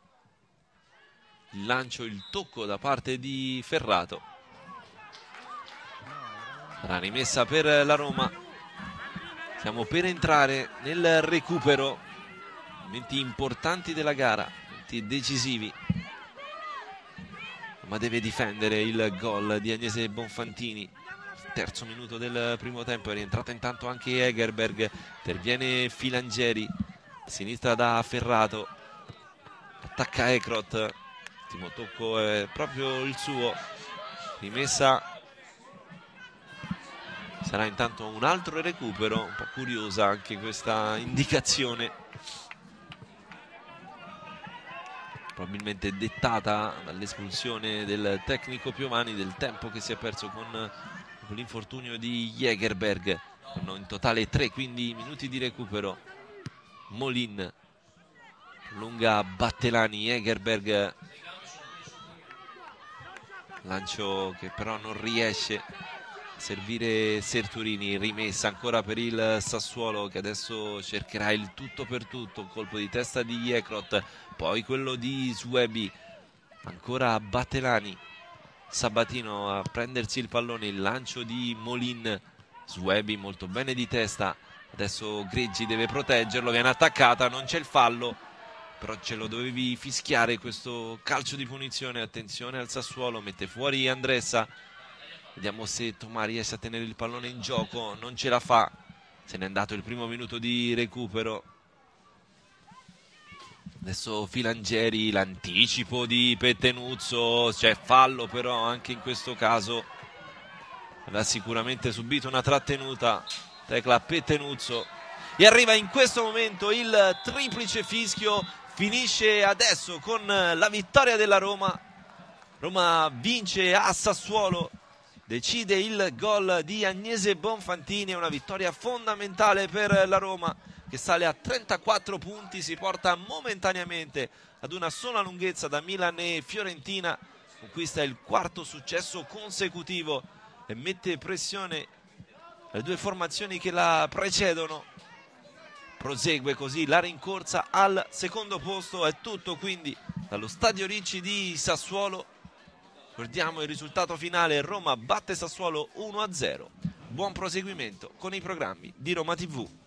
Il lancio, il tocco da parte di Ferrato. La rimessa per la Roma. Stiamo per entrare nel recupero. Momenti importanti della gara, momenti decisivi. Ma deve difendere il gol di Agnese Bonfantini. Terzo minuto del primo tempo, è rientrato intanto anche Jägerberg, interviene Filangeri, a sinistra da Ferrato, attacca Ekrot, l'ultimo tocco è proprio il suo, rimessa, sarà intanto un altro recupero, un po' curiosa anche questa indicazione, probabilmente dettata dall'espulsione del tecnico Piovani, del tempo che si è perso con l'infortunio di Jägerberg. Sono in totale 3, quindi minuti di recupero. Molin prolunga Battelani, Jägerberg, lancio che però non riesce a servire Serturini. Rimessa ancora per il Sassuolo che adesso cercherà il tutto per tutto, colpo di testa di Ekrot, poi quello di Swebi, ancora Battelani, Sabatino a prendersi il pallone, il lancio di Molin, Swebi molto bene di testa, adesso Greggi deve proteggerlo, viene attaccata, non c'è il fallo, però ce lo dovevi fischiare questo calcio di punizione. Attenzione al Sassuolo, mette fuori Andressa, vediamo se Tomà riesce a tenere il pallone in gioco, non ce la fa, se n'è andato il primo minuto di recupero. Adesso Filangeri, l'anticipo di Pettenuzzo, c'è fallo però anche in questo caso, aveva sicuramente subito una trattenuta Tecla Pettenuzzo, e arriva in questo momento il triplice fischio, finisce adesso con la vittoria della Roma. Roma vince a Sassuolo, decide il gol di Agnese Bonfantini, è una vittoria fondamentale per la Roma che sale a 34 punti, si porta momentaneamente ad una sola lunghezza da Milan e Fiorentina, conquista il quarto successo consecutivo e mette pressione alle due formazioni che la precedono. Prosegue così la rincorsa al secondo posto. È tutto quindi dallo Stadio Ricci di Sassuolo. Ricordiamo il risultato finale: Roma batte Sassuolo 1-0. Buon proseguimento con i programmi di Roma TV.